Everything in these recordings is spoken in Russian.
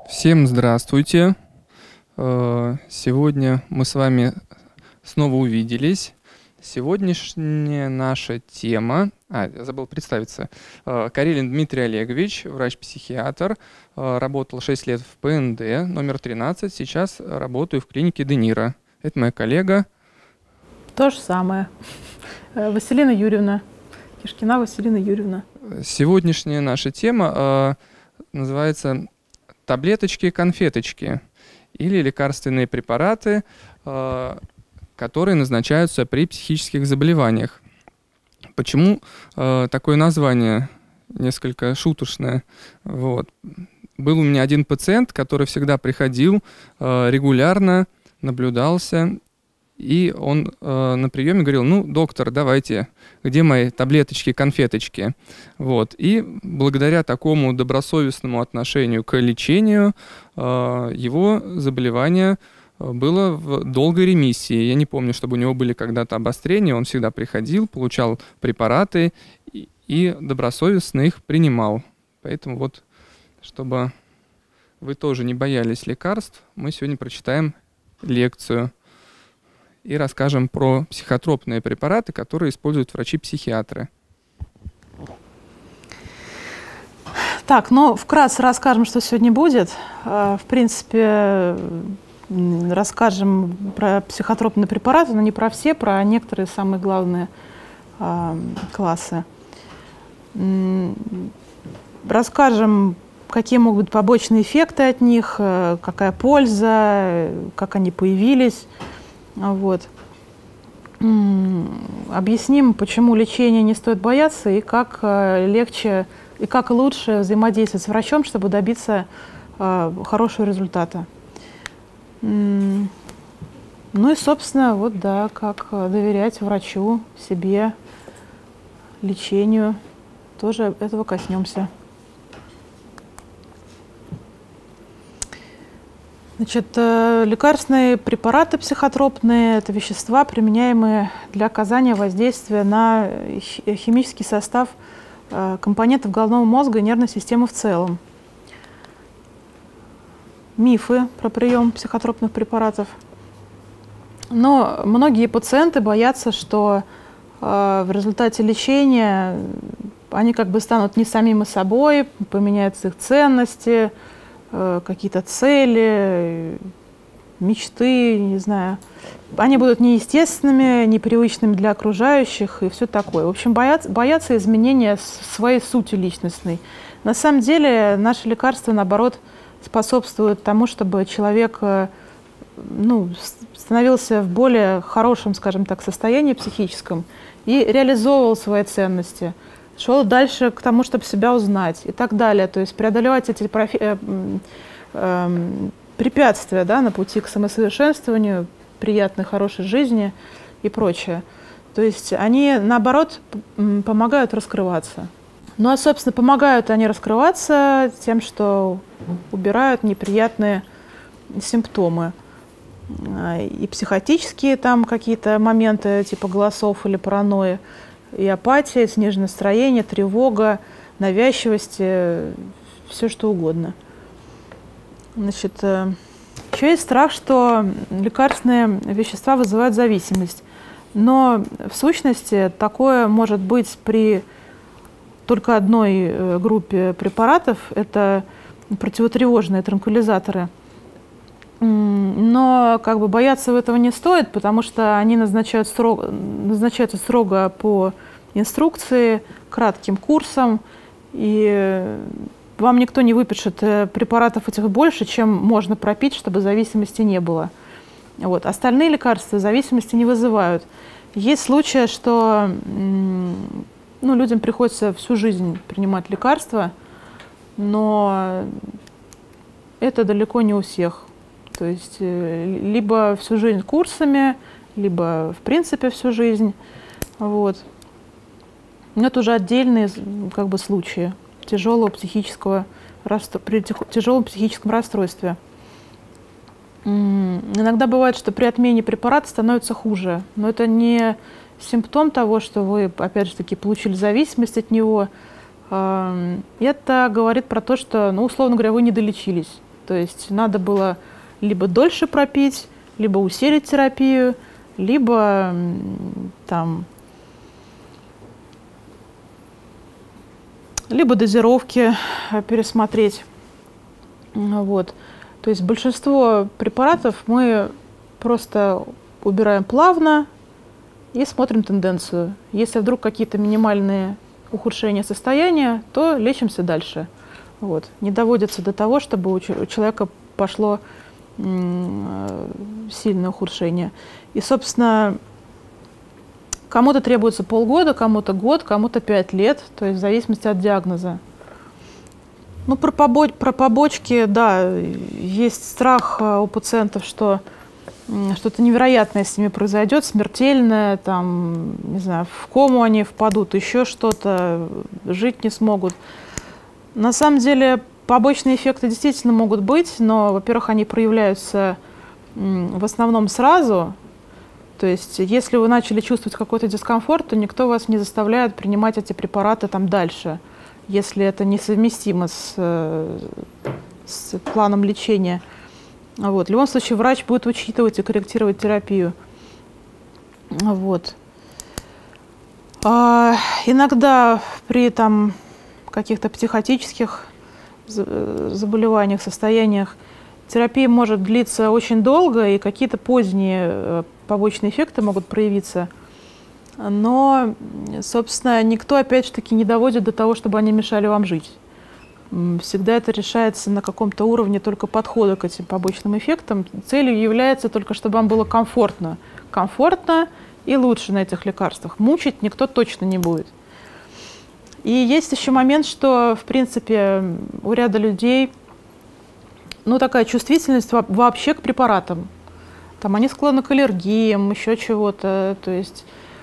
Всем здравствуйте! Сегодня мы с вами снова увиделись. Сегодняшняя наша тема... я забыл представиться. Карелин Дмитрий Олегович, врач-психиатр. Работал 6 лет в ПНД, номер 13. Сейчас работаю в клинике Де Ниро. Это моя коллега. То же самое. Василина Юрьевна. Кишкина Василина Юрьевна. Сегодняшняя наша тема называется таблеточки-конфеточки или лекарственные препараты, которые назначаются при психических заболеваниях. Почему такое название несколько шуточное? Вот. Был у меня один пациент, который всегда приходил регулярно, наблюдался, и он на приеме говорил: ну, доктор, давайте, где мои таблеточки-конфеточки? Вот. И благодаря такому добросовестному отношению к лечению его заболевание было в долгой ремиссии. Я не помню, чтобы у него были когда-то обострения. Он всегда приходил, получал препараты и добросовестно их принимал. Поэтому вот, чтобы вы тоже не боялись лекарств, мы сегодня прочитаем лекцию и расскажем про психотропные препараты, которые используют врачи-психиатры. Так, ну, вкратце расскажем, что сегодня будет. В принципе, расскажем про психотропные препараты, но не про все, про некоторые самые главные классы. Расскажем, какие могут быть побочные эффекты от них, какая польза, как они появились. Вот. Объясним, почему лечения не стоит бояться и как легче и как лучше взаимодействовать с врачом, чтобы добиться хорошего результата. Ну и, собственно, вот да, как доверять врачу, себе, лечению. Тоже этого коснемся. Значит, лекарственные препараты психотропные – это вещества, применяемые для оказания воздействия на химический состав компонентов головного мозга и нервной системы в целом. Мифы про прием психотропных препаратов. Но многие пациенты боятся, что в результате лечения они как бы станут не самими собой, поменяются их ценности, какие-то цели, мечты, не знаю. Они будут неестественными, непривычными для окружающих и все такое. В общем, боятся изменения своей сути личностной. На самом деле наши лекарства, наоборот, способствуют тому, чтобы человек становился в более хорошем, скажем так, состоянии психическом и реализовывал свои ценности. Шел дальше к тому, чтобы себя узнать и так далее. То есть преодолевать эти препятствия, да, на пути к самосовершенствованию, приятной, хорошей жизни и прочее. То есть они, наоборот, помогают раскрываться. Ну а, собственно, помогают они раскрываться тем, что убирают неприятные симптомы. И психотические там какие-то моменты, типа голосов или паранойи, и апатия, сниженное настроение, тревога, навязчивость, все что угодно. Значит, еще есть страх, что лекарственные вещества вызывают зависимость. Но в сущности такое может быть при только одной группе препаратов. Это противотревожные транквилизаторы. Но как бы бояться этого не стоит, потому что они назначаются строго по инструкции, кратким курсом, и вам никто не выпишет препаратов этих больше, чем можно пропить, чтобы зависимости не было. Вот. Остальные лекарства зависимости не вызывают. Есть случаи, что людям приходится всю жизнь принимать лекарства, но это далеко не у всех. То есть либо всю жизнь курсами, либо в принципе всю жизнь. Вот. Но это уже отдельные как бы случаи при тяжелом психическом расстройстве. Иногда бывает, что при отмене препарата становится хуже. Но это не симптом того, что вы, опять же таки, получили зависимость от него. Это говорит про то, что, условно говоря, вы не долечились. То есть надо было либо дольше пропить, либо усилить терапию, либо либо дозировки пересмотреть. Вот. То есть большинство препаратов мы просто убираем плавно и смотрим тенденцию. Если вдруг какие-то минимальные ухудшения состояния, то лечимся дальше. Вот. Не доводится до того, чтобы у человека пошло сильное ухудшение. И, собственно, кому-то требуется полгода, кому-то год, кому-то 5 лет, то есть в зависимости от диагноза. Ну, про побочки, да, есть страх у пациентов, что что-то невероятное с ними произойдет, смертельное, там, не знаю, в кому они впадут, еще что-то, жить не смогут. На самом деле побочные эффекты действительно могут быть, но, во-первых, они проявляются в основном сразу. То есть, если вы начали чувствовать какой-то дискомфорт, то никто вас не заставляет принимать эти препараты там дальше, если это несовместимо с планом лечения. Вот. В любом случае, врач будет учитывать и корректировать терапию. Вот. Иногда при каких-то психотических заболеваниях, состояниях терапия может длиться очень долго, и какие-то поздние побочные эффекты могут проявиться. Но, собственно, никто, опять же таки, не доводит до того, чтобы они мешали вам жить. Всегда это решается на каком-то уровне только подхода к этим побочным эффектам. Целью является только, чтобы вам было комфортно. Комфортно и лучше на этих лекарствах. Мучить никто точно не будет. И есть еще момент, что, в принципе, у ряда людей такая чувствительность вообще к препаратам. Там они склонны к аллергиям, еще чего-то. То есть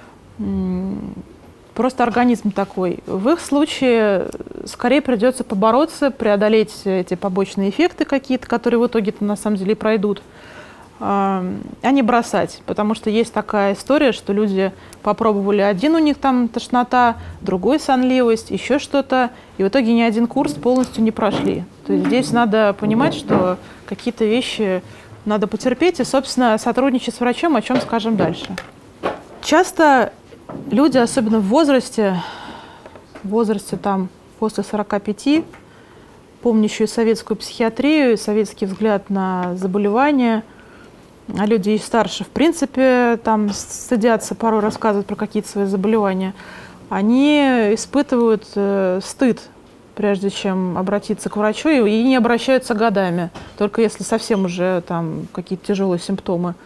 просто организм такой. В их случае скорее придется побороться, преодолеть эти побочные эффекты какие-то, которые в итоге-то на самом деле пройдут, а не бросать. Потому что есть такая история, что люди попробовали один, у них там тошнота, другой сонливость, еще что-то, и в итоге ни один курс полностью не прошли. То есть здесь надо понимать, что какие-то вещи надо потерпеть и, собственно, сотрудничать с врачом, о чем скажем дальше. Часто люди, особенно в возрасте там после 45, помнящие советскую психиатрию и советский взгляд на заболевания, а люди и старше, в принципе, там стыдятся порой рассказывать про какие-то свои заболевания, они испытывают стыд, прежде чем обратиться к врачу, и не обращаются годами, только если совсем уже там какие-то тяжелые симптомы.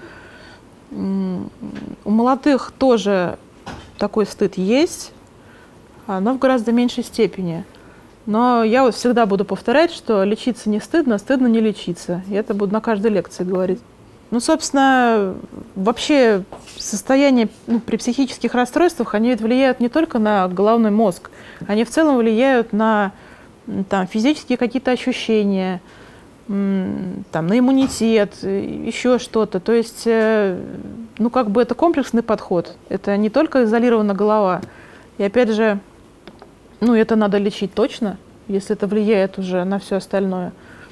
У молодых тоже такой стыд есть, но в гораздо меньшей степени. Но я вот всегда буду повторять, что лечиться не стыдно, стыдно не лечиться. И это буду на каждой лекции говорить. Собственно, вообще состояние при психических расстройствах, они ведь влияют не только на головной мозг, они в целом влияют на физические какие-то ощущения, на иммунитет, еще что-то. То есть, это комплексный подход. Это не только изолирована голова. И опять же, это надо лечить точно, если это влияет уже на все остальное.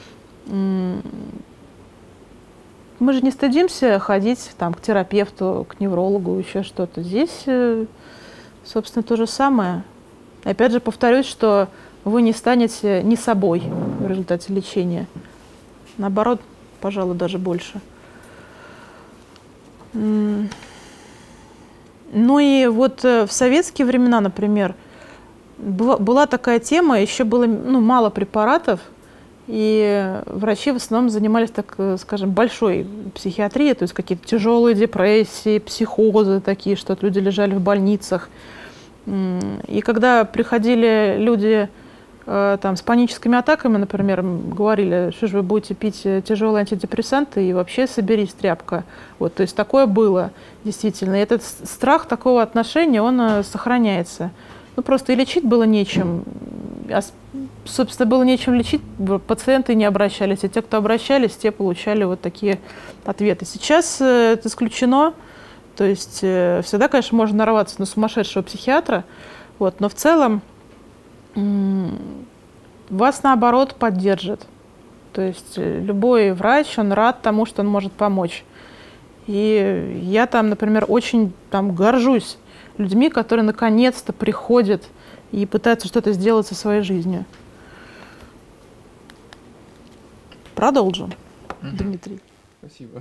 Мы же не стыдимся ходить к терапевту, к неврологу, еще что-то. Здесь, собственно, то же самое. И опять же, повторюсь, что вы не станете не собой в результате лечения. Наоборот, пожалуй, даже больше. И вот в советские времена, например, была такая тема, еще было мало препаратов, и врачи в основном занимались, так скажем, большой психиатрией, то есть какие-то тяжелые депрессии, психозы такие, что люди лежали в больницах. И когда приходили люди с паническими атаками, например, говорили, что же вы будете пить тяжелые антидепрессанты, и вообще соберись, тряпка. То есть такое было действительно. И этот страх такого отношения, он сохраняется. Просто и лечить было нечем. Собственно, было нечем лечить, пациенты не обращались, и те, кто обращались, те получали вот такие ответы. Сейчас это исключено, то есть всегда, конечно, можно нарваться на сумасшедшего психиатра, но в целом вас, наоборот, поддержат. То есть любой врач, он рад тому, что он может помочь. И я там, например, очень горжусь людьми, которые наконец-то приходят и пытаются что-то сделать со своей жизнью. Продолжим, Дмитрий. Спасибо.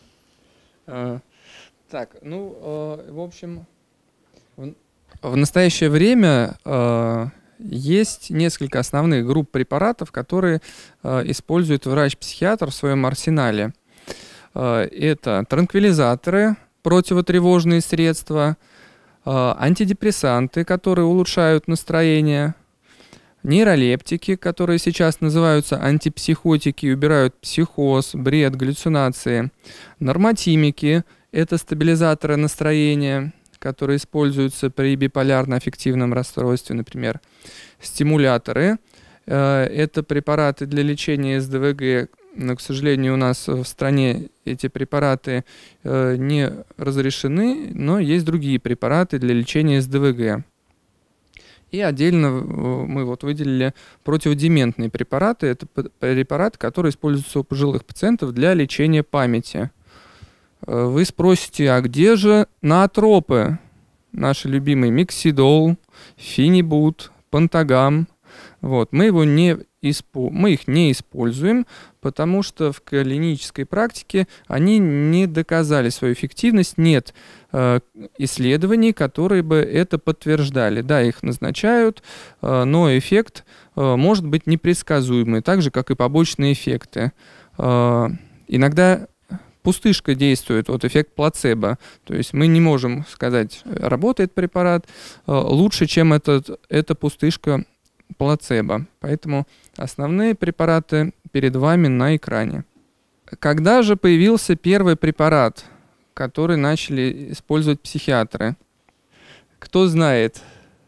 Так, в общем, в настоящее время есть несколько основных групп препаратов, которые использует врач-психиатр в своем арсенале. Это транквилизаторы, противотревожные средства, антидепрессанты, которые улучшают настроение, нейролептики, которые сейчас называются антипсихотики, убирают психоз, бред, галлюцинации, нормотимики, это стабилизаторы настроения, которые используются при биполярно-аффективном расстройстве, например, стимуляторы, это препараты для лечения СДВГ, но, к сожалению, у нас в стране эти препараты не разрешены, но есть другие препараты для лечения СДВГ. И отдельно мы выделили противодементные препараты. Это препараты, которые используются у пожилых пациентов для лечения памяти. Вы спросите, а где же ноотропы? Наши любимые миксидол, фенибут, пантагам. Мы их не используем, потому что в клинической практике они не доказали свою эффективность. Нет исследований, которые бы это подтверждали. Да, их назначают, но эффект может быть непредсказуемый, так же, как и побочные эффекты. Иногда пустышка действует, эффект плацебо. То есть мы не можем сказать, работает препарат лучше, чем эта пустышка плацебо. Поэтому основные препараты перед вами на экране. Когда же появился первый препарат, который начали использовать психиатры? Кто знает?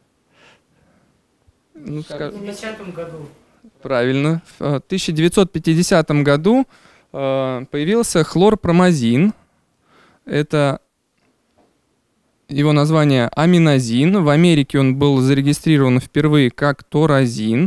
В 1950 году. Правильно. В 1950 году появился хлорпромазин. Это его название аминазин. В Америке он был зарегистрирован впервые как торазин.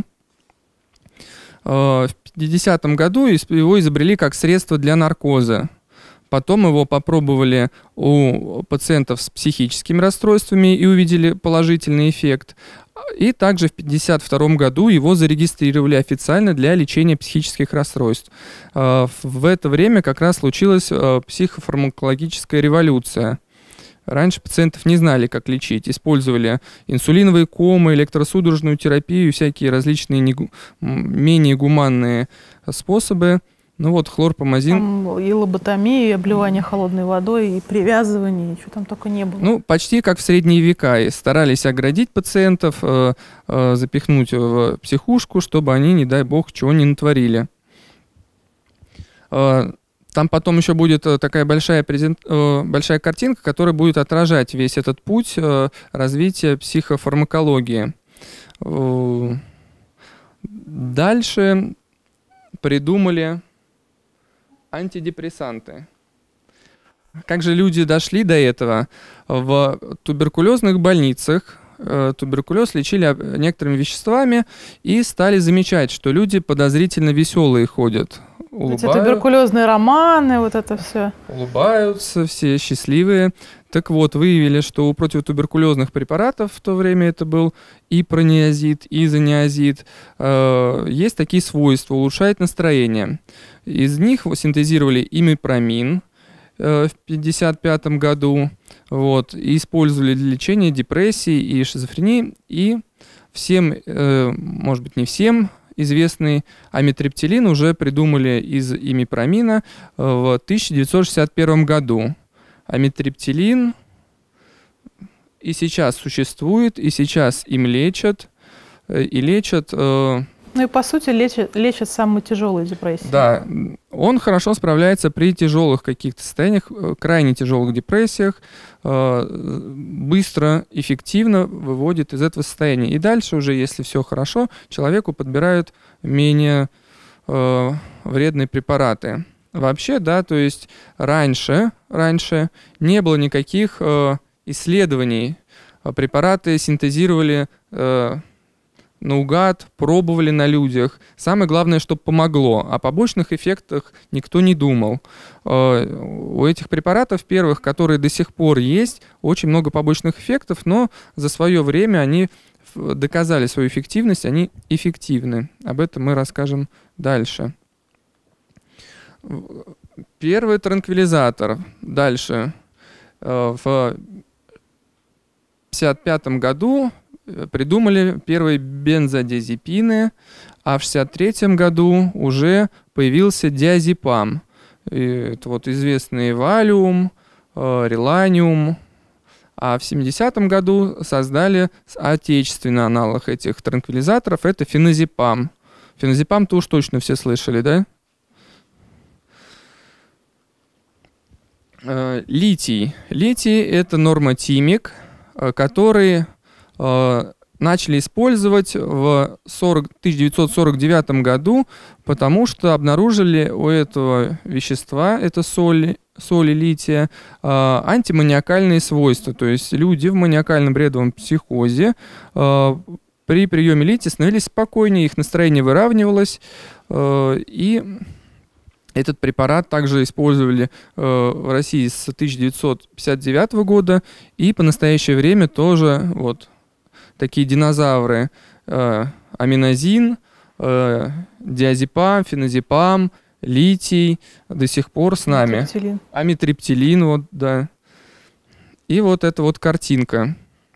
В 1950 году его изобрели как средство для наркоза. Потом его попробовали у пациентов с психическими расстройствами и увидели положительный эффект. И также в 1952 году его зарегистрировали официально для лечения психических расстройств. В это время как раз случилась психофармакологическая революция. Раньше пациентов не знали, как лечить. Использовали инсулиновые комы, электросудорожную терапию, всякие различные менее гуманные способы. Хлорпромазин. Там и лоботомия, и обливание холодной водой, и привязывание, и что там только не было. Почти как в средние века. И старались оградить пациентов, запихнуть в психушку, чтобы они, не дай бог, чего не натворили. Там потом еще будет такая большая картинка, которая будет отражать весь этот путь развития психофармакологии. Дальше придумали антидепрессанты. Как же люди дошли до этого? В туберкулезных больницах туберкулез лечили некоторыми веществами и стали замечать, что люди подозрительно веселые ходят. Эти туберкулезные романы, это все. Улыбаются, все счастливые. Так вот, выявили, что у противотуберкулезных препаратов в то время это был и прониазид, и изониазид, есть такие свойства, улучшает настроение. Из них синтезировали имипромин в 1955 году, и использовали для лечения депрессии и шизофрении, и всем, может быть, не всем, известный амитриптилин уже придумали из имипромина в 1961 году. Амитриптилин и сейчас существует, и сейчас им лечат, и лечат... И по сути лечат самые тяжелые депрессии. Да, он хорошо справляется при тяжелых каких-то состояниях, крайне тяжелых депрессиях, быстро, эффективно выводит из этого состояния. И дальше уже, если все хорошо, человеку подбирают менее вредные препараты. Вообще, да, то есть раньше не было никаких исследований. Препараты синтезировали наугад, пробовали на людях. Самое главное, чтобы помогло. О побочных эффектах никто не думал. У этих препаратов первых, которые до сих пор есть, очень много побочных эффектов, но за свое время они доказали свою эффективность, они эффективны. Об этом мы расскажем дальше. Первый транквилизатор. Дальше. В 1955 году придумали первые бензодиазепины, а в 1963 году уже появился диазепам. Это вот известный валиум, реланиум. А в 1970 году создали отечественный аналог этих транквилизаторов, это феназепам. Феназепам-то уж точно все слышали, да? Литий. Литий — это нормотимик, который начали использовать в 1949 году, потому что обнаружили у этого вещества, это соли лития, антиманиакальные свойства. То есть люди в маниакальном бредовом психозе при приеме лития становились спокойнее, их настроение выравнивалось, и этот препарат также использовали в России с 1959 года, и по настоящее время тоже вот такие динозавры аминозин, диазепам, феназепам, литий до сих пор с нами. Амитриптилин. Амитриптилин, вот, да. И вот эта вот картинка.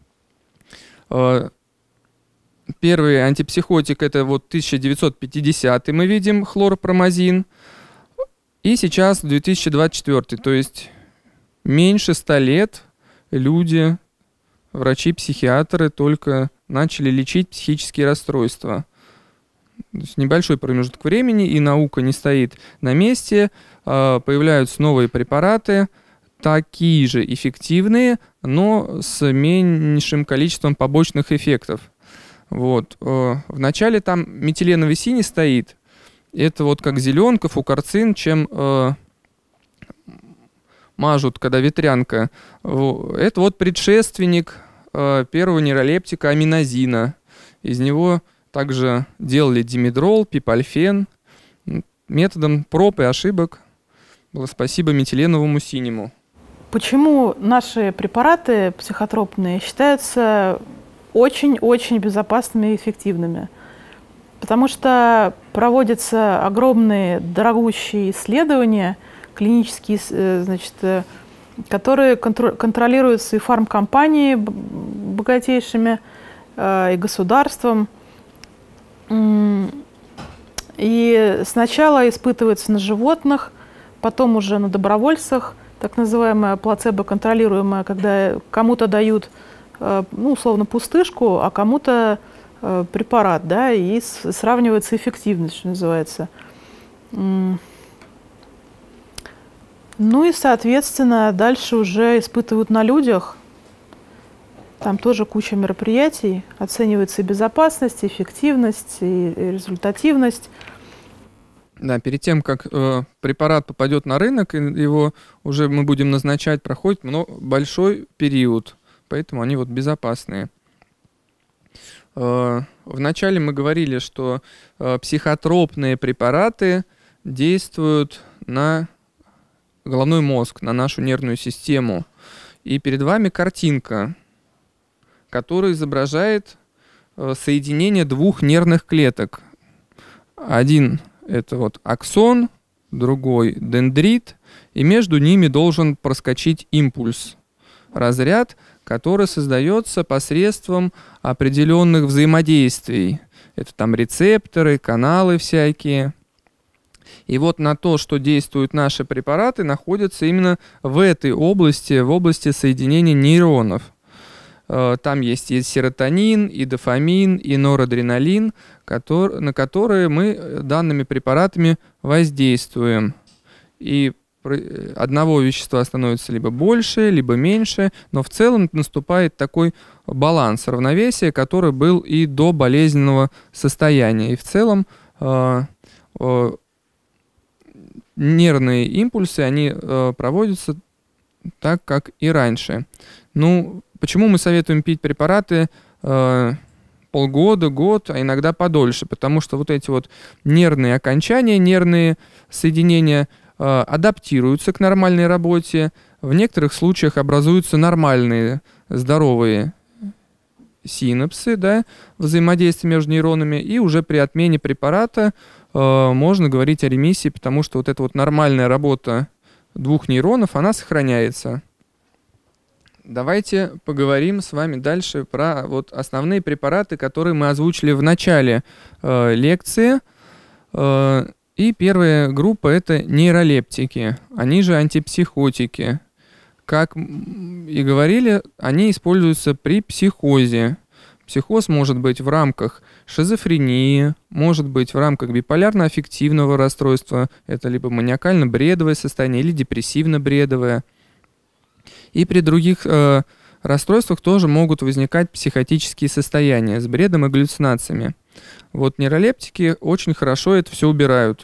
Первый антипсихотик — это вот 1950 мы видим, хлорпромазин. И сейчас 2024, то есть меньше 100 лет люди, врачи-психиатры только начали лечить психические расстройства. То есть небольшой промежуток времени, и наука не стоит на месте, появляются новые препараты, такие же эффективные, но с меньшим количеством побочных эффектов. Вот. Вначале там метиленовый синий стоит. Это вот как зеленка, фукарцин, чем мажут, когда ветрянка. Это вот предшественник первого нейролептика аминозина. Из него также делали димедрол, пипальфен. Методом проб и ошибок. Было спасибо метиленовому синему. Почему наши препараты психотропные считаются очень-очень безопасными и эффективными? Потому что проводятся огромные дорогущие исследования, клинические, значит, которые контролируются и фармкомпаниями богатейшими, и государством. И сначала испытываются на животных, потом уже на добровольцах, так называемая плацебо-контролируемая, когда кому-то дают, ну, условно, пустышку, а кому-то препарат, да, и сравнивается эффективность, что называется. Ну и, соответственно, дальше уже испытывают на людях. Там тоже куча мероприятий, оценивается и безопасность, и эффективность, и результативность. Да, перед тем, как препарат попадет на рынок, его уже мы будем назначать, проходит большой период, поэтому они вот безопасные. Вначале мы говорили, что психотропные препараты действуют на головной мозг, на нашу нервную систему. И перед вами картинка, которая изображает соединение двух нервных клеток. Один — это вот аксон, другой — дендрит, и между ними должен проскочить импульс, разряд, который создается посредством определенных взаимодействий. Это там рецепторы, каналы всякие. И вот на то, что действуют наши препараты, находятся именно в этой области, в области соединения нейронов. Там есть и серотонин, и дофамин, и норадреналин, на которые мы данными препаратами воздействуем. И одного вещества становится либо больше, либо меньше, но в целом наступает такой баланс, равновесие, который был и до болезненного состояния. И в целом нервные импульсы, они проводятся так, как и раньше. Ну, почему мы советуем пить препараты полгода, год, а иногда подольше, потому что вот эти вот нервные окончания, нервные соединения адаптируются к нормальной работе. В некоторых случаях образуются нормальные, здоровые синапсы, да, взаимодействие между нейронами, и уже при отмене препарата можно говорить о ремиссии, потому что вот эта вот нормальная работа двух нейронов, она сохраняется. Давайте поговорим с вами дальше про вот основные препараты, которые мы озвучили в начале лекции. И первая группа — это нейролептики, они же антипсихотики. Как и говорили, они используются при психозе. Психоз может быть в рамках шизофрении, может быть в рамках биполярно-аффективного расстройства, это либо маниакально-бредовое состояние или депрессивно-бредовое. И при других расстройствах тоже могут возникать психотические состояния с бредом и галлюцинациями. Вот нейролептики очень хорошо это все убирают.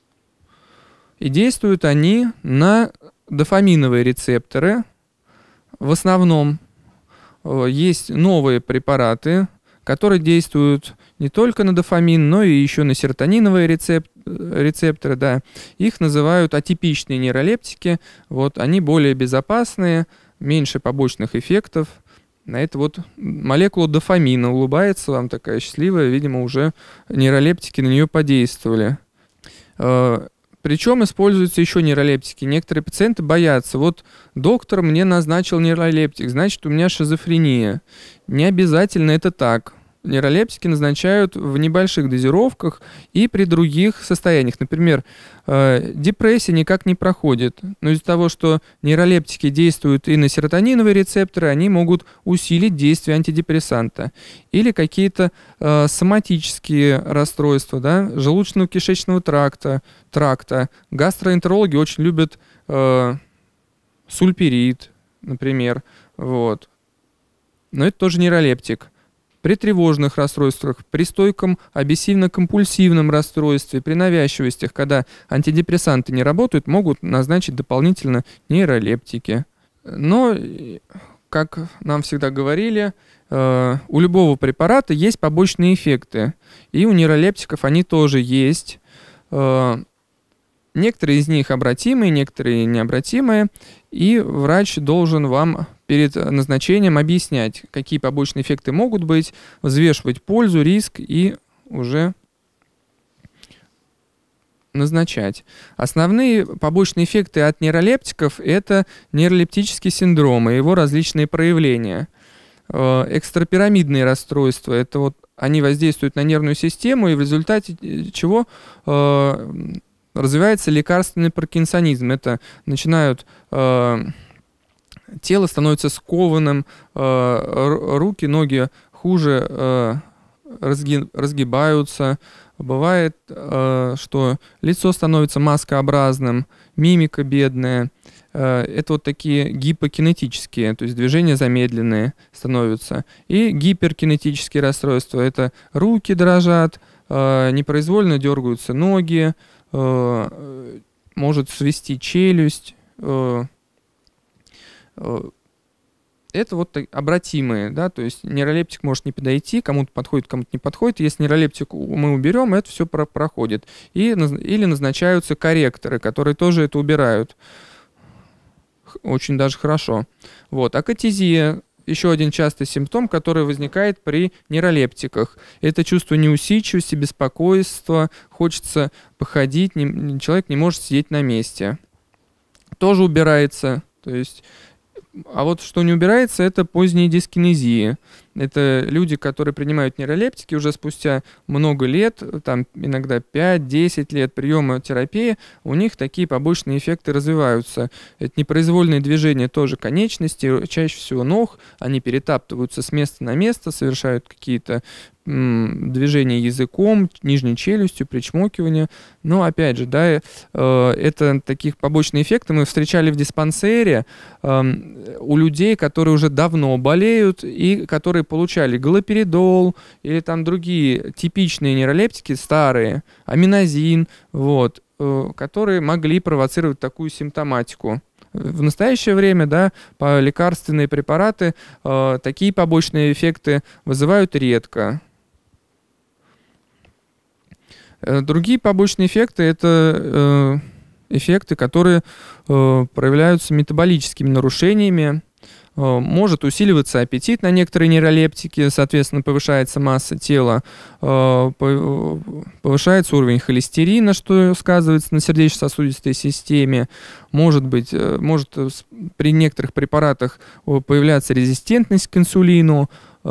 И действуют они на дофаминовые рецепторы. В основном есть новые препараты, которые действуют не только на дофамин, но и еще на серотониновые рецепторы. Да. Их называют атипичные нейролептики. Вот, они более безопасные, меньше побочных эффектов. На это вот молекула дофамина улыбается вам такая счастливая, видимо, уже нейролептики на нее подействовали. Причем используются еще нейролептики. Некоторые пациенты боятся. Вот доктор мне назначил нейролептик, значит, у меня шизофрения. Не обязательно это так. Нейролептики назначают в небольших дозировках и при других состояниях. Например, депрессия никак не проходит. Но из-за того, что нейролептики действуют и на серотониновые рецепторы, они могут усилить действие антидепрессанта. Или какие-то соматические расстройства, да, желудочно-кишечного тракта. Гастроэнтерологи очень любят сульпирид, например. Вот. Но это тоже нейролептик. При тревожных расстройствах, при стойком обессивно-компульсивном расстройстве, при навязчивостях, когда антидепрессанты не работают, могут назначить дополнительно нейролептики. Но, как нам всегда говорили, у любого препарата есть побочные эффекты. И у нейролептиков они тоже есть. Некоторые из них обратимые, некоторые необратимые. И врач должен вам перед назначением объяснять, какие побочные эффекты могут быть, взвешивать пользу, риск и уже назначать. Основные побочные эффекты от нейролептиков — это нейролептический синдром и его различные проявления. Экстрапирамидные расстройства — это вот они воздействуют на нервную систему, и в результате чего развивается лекарственный паркинсонизм. Это начинают тело становится скованным, руки, ноги хуже разгибаются. Бывает, что лицо становится маскообразным, мимика бедная. Это вот такие гипокинетические, то есть движения замедленные становятся. И гиперкинетические расстройства. Это руки дрожат, непроизвольно дергаются ноги, может свести челюсть. Это вот обратимые, да, то есть нейролептик может не подойти, кому-то подходит, кому-то не подходит. Если нейролептик мы уберем, это все проходит. Или назначаются корректоры, которые тоже это убирают. Очень даже хорошо. Вот. Акатизия — еще один частый симптом, который возникает при нейролептиках. Это чувство неусидчивости, беспокойства, хочется походить, человек не может сидеть на месте. Тоже убирается, то есть. А вот что не убирается, это поздние дискинезии. Это люди, которые принимают нейролептики уже спустя много лет, там иногда 5-10 лет приема терапии, у них такие побочные эффекты развиваются. Это непроизвольные движения тоже конечностей, чаще всего ног, они перетаптываются с места на место, совершают какие-то движения языком, нижней челюстью, причмокивание. Но опять же, да, это таких побочные эффекты мы встречали в диспансере у людей, которые уже давно болеют и которые получали галоперидол или там другие типичные нейролептики, старые, аминозин, вот, которые могли провоцировать такую симптоматику. В настоящее время, да, лекарственные препараты такие побочные эффекты вызывают редко. Другие побочные эффекты – это эффекты, которые проявляются метаболическими нарушениями. Может усиливаться аппетит на некоторые нейролептики, соответственно, повышается масса тела, повышается уровень холестерина, что сказывается на сердечно-сосудистой системе. Может при некоторых препаратах появляться резистентность к инсулину,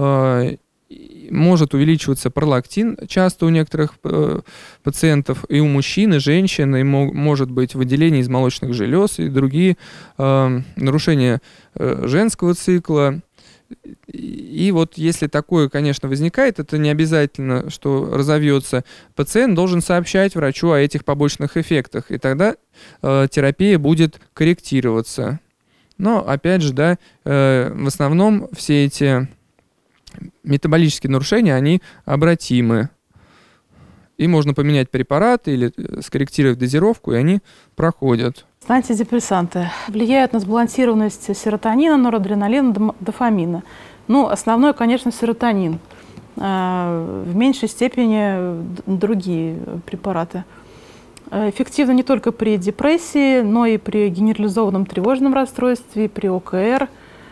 может увеличиваться пролактин часто у некоторых пациентов, и у мужчин, и женщин, и может быть выделение из молочных желез и другие нарушения женского цикла. И вот если такое, конечно, возникает, это не обязательно, что разовьется, пациент должен сообщать врачу о этих побочных эффектах, и тогда терапия будет корректироваться. Но, опять же, да, в основном все эти метаболические нарушения, они обратимы. И можно поменять препараты или скорректировать дозировку, и они проходят. Антидепрессанты влияют на сбалансированность серотонина, норадреналина, дофамина. Ну, основной, конечно, серотонин. В меньшей степени другие препараты. Эффективно не только при депрессии, но и при генерализованном тревожном расстройстве, при ОКР,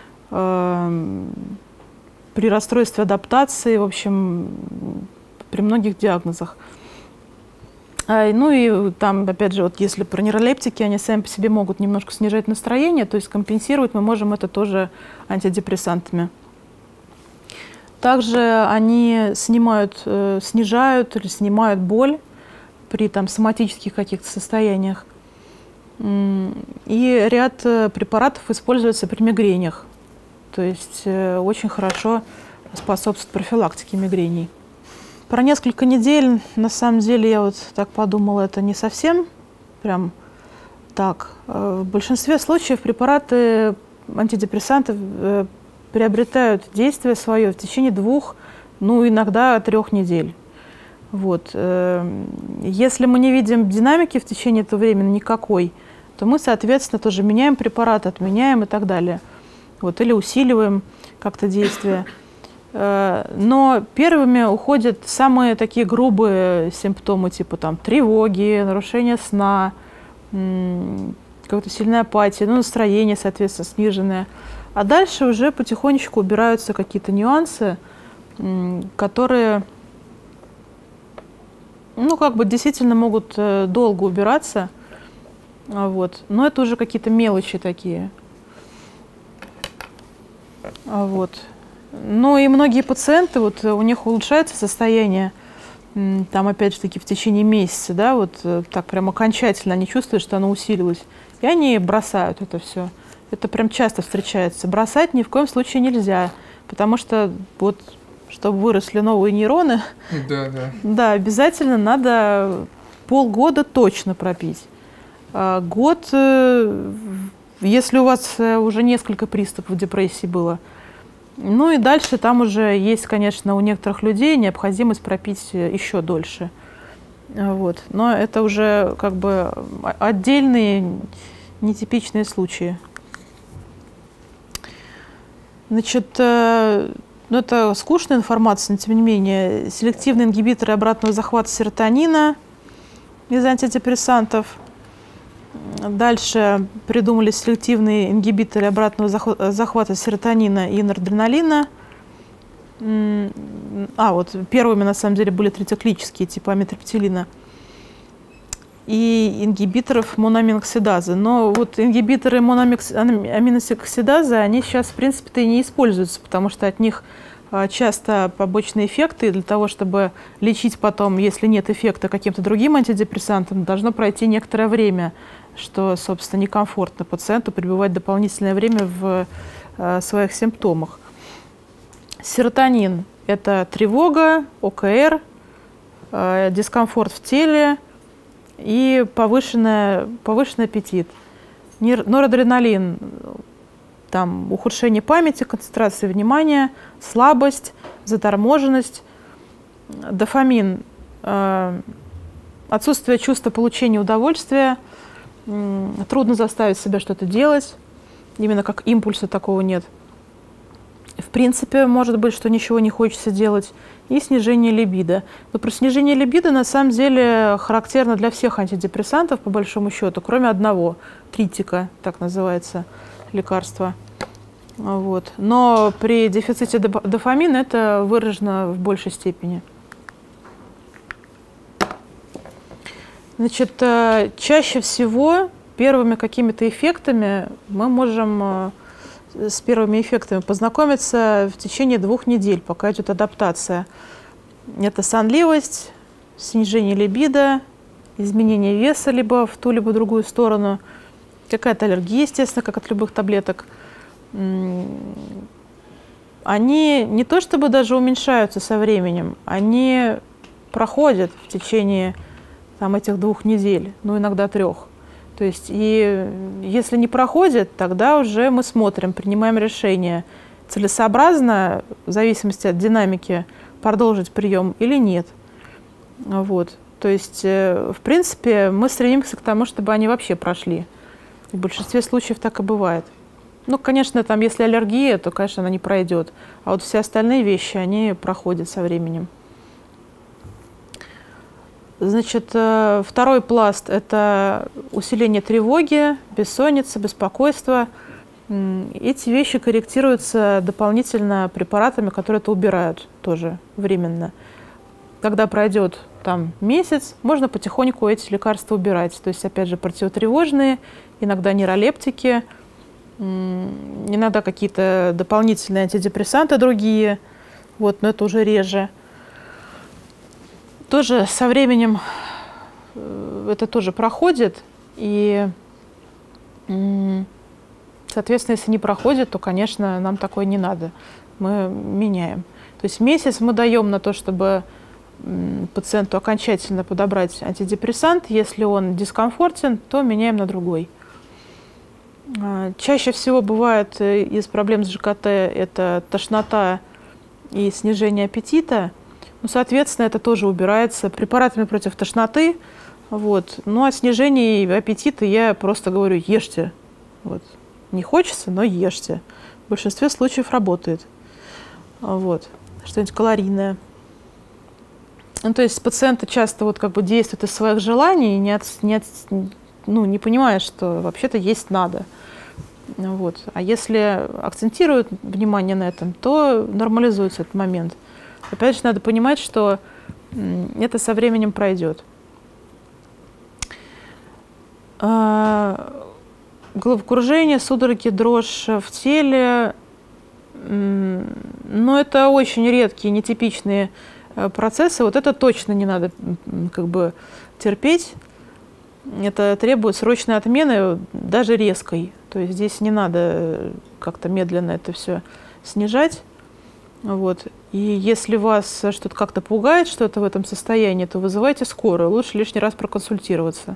при расстройстве адаптации, в общем, при многих диагнозах. Ну и там, опять же, вот если про нейролептики, они сами по себе могут немножко снижать настроение, то есть компенсировать мы можем это тоже антидепрессантами. Также они снижают или снимают боль при там соматических каких-то состояниях. И ряд препаратов используется при мигрениях. То есть очень хорошо способствует профилактике мигрений. Про несколько недель, на самом деле, я вот так подумала, это не совсем прям так. В большинстве случаев препараты антидепрессантов приобретают действие свое в течение 2, ну иногда 3 недель. Вот. Если мы не видим динамики в течение этого времени никакой, то мы, соответственно, тоже меняем препарат, отменяем и так далее. Вот, или усиливаем как-то действие. Но первыми уходят самые такие грубые симптомы, типа там тревоги, нарушение сна, какая-то сильная апатия, ну, настроение, соответственно, сниженное. А дальше уже потихонечку убираются какие-то нюансы, которые, ну, как бы действительно могут долго убираться. Вот. Но это уже какие-то мелочи такие. Вот. Ну и многие пациенты, вот у них улучшается состояние, там опять же таки в течение месяца, да, вот так прям окончательно они чувствуют, что оно усилилось, и они бросают это все. Это прям часто встречается. Бросать ни в коем случае нельзя, потому что вот, чтобы выросли новые нейроны, да, обязательно надо полгода точно пропить. Год, если у вас уже несколько приступов депрессии было. Ну и дальше там уже есть, конечно, у некоторых людей необходимость пропить еще дольше. Вот. Но это уже как бы отдельные нетипичные случаи. Значит, ну это скучная информация, но тем не менее, селективные ингибиторы обратного захвата серотонина из антидепрессантов. Дальше придумали селективные ингибиторы обратного захвата серотонина и норадреналина. Вот первыми на самом деле были трициклические, типа амитриптилина. И ингибиторов моноаминоксидазы. Но вот ингибиторы моноаминоксидазы, они сейчас в принципе-то и не используются, потому что от них часто побочные эффекты. И для того, чтобы лечить потом, если нет эффекта каким-то другим антидепрессантом, должно пройти некоторое время, что, собственно, некомфортно пациенту пребывать дополнительное время в своих симптомах. Серотонин – это тревога, ОКР, дискомфорт в теле и повышенный аппетит. Норадреналин – там ухудшение памяти, концентрации внимания, слабость, заторможенность. Дофамин – отсутствие чувства получения удовольствия, трудно заставить себя что-то делать, именно как импульса такого нет. В принципе, может быть, что ничего не хочется делать, и снижение либидо. Но про снижение либидо на самом деле характерно для всех антидепрессантов, по большому счету, кроме одного, тритика, так называется лекарство. Вот. Но при дефиците дофамина это выражено в большей степени. Значит, чаще всего первыми какими-то эффектами мы можем с первыми эффектами познакомиться в течение 2 недель, пока идет адаптация. Это сонливость, снижение либидо, изменение веса либо в ту, либо другую сторону, какая-то аллергия, естественно, как от любых таблеток. Они не то чтобы даже уменьшаются со временем, они проходят в течение этих 2 недель, ну иногда 3. То есть, и если не проходит, тогда уже мы смотрим, принимаем решение, целесообразно, в зависимости от динамики, продолжить прием или нет. Вот. То есть, в принципе, мы стремимся к тому, чтобы они вообще прошли. В большинстве случаев так и бывает. Ну, конечно, там, если аллергия, то, конечно, она не пройдет. А вот все остальные вещи, они проходят со временем. Значит, второй пласт – это усиление тревоги, бессонница, беспокойство. Эти вещи корректируются дополнительно препаратами, которые это убирают тоже временно. Когда пройдет там месяц, можно потихоньку эти лекарства убирать. То есть, опять же, противотревожные, иногда нейролептики, иногда какие-то дополнительные антидепрессанты другие, вот, но это уже реже. Тоже со временем это тоже проходит, и, соответственно, если не проходит, то, конечно, нам такое не надо, мы меняем. То есть месяц мы даем на то, чтобы пациенту окончательно подобрать антидепрессант. Если он дискомфортен, то меняем на другой. Чаще всего бывает из проблем с ЖКТ это тошнота и снижение аппетита. Ну, соответственно, это тоже убирается препаратами против тошноты. Вот. Ну, а снижение аппетита я просто говорю, ешьте. Вот. Не хочется, но ешьте. В большинстве случаев работает. Вот. Что-нибудь калорийное. Ну, то есть пациенты часто вот как бы действуют из своих желаний, не понимая, что вообще-то есть надо. Вот. А если акцентируют внимание на этом, то нормализуется этот момент. Опять же, надо понимать, что это со временем пройдет. Головокружение, судороги, дрожь в теле. Но это очень редкие, нетипичные процессы. Вот это точно не надо как бы терпеть. Это требует срочной отмены, даже резкой. То есть здесь не надо как-то медленно это все снижать. Вот. И если вас что-то как-то пугает, что-то в этом состоянии, то вызывайте скорую. Лучше лишний раз проконсультироваться.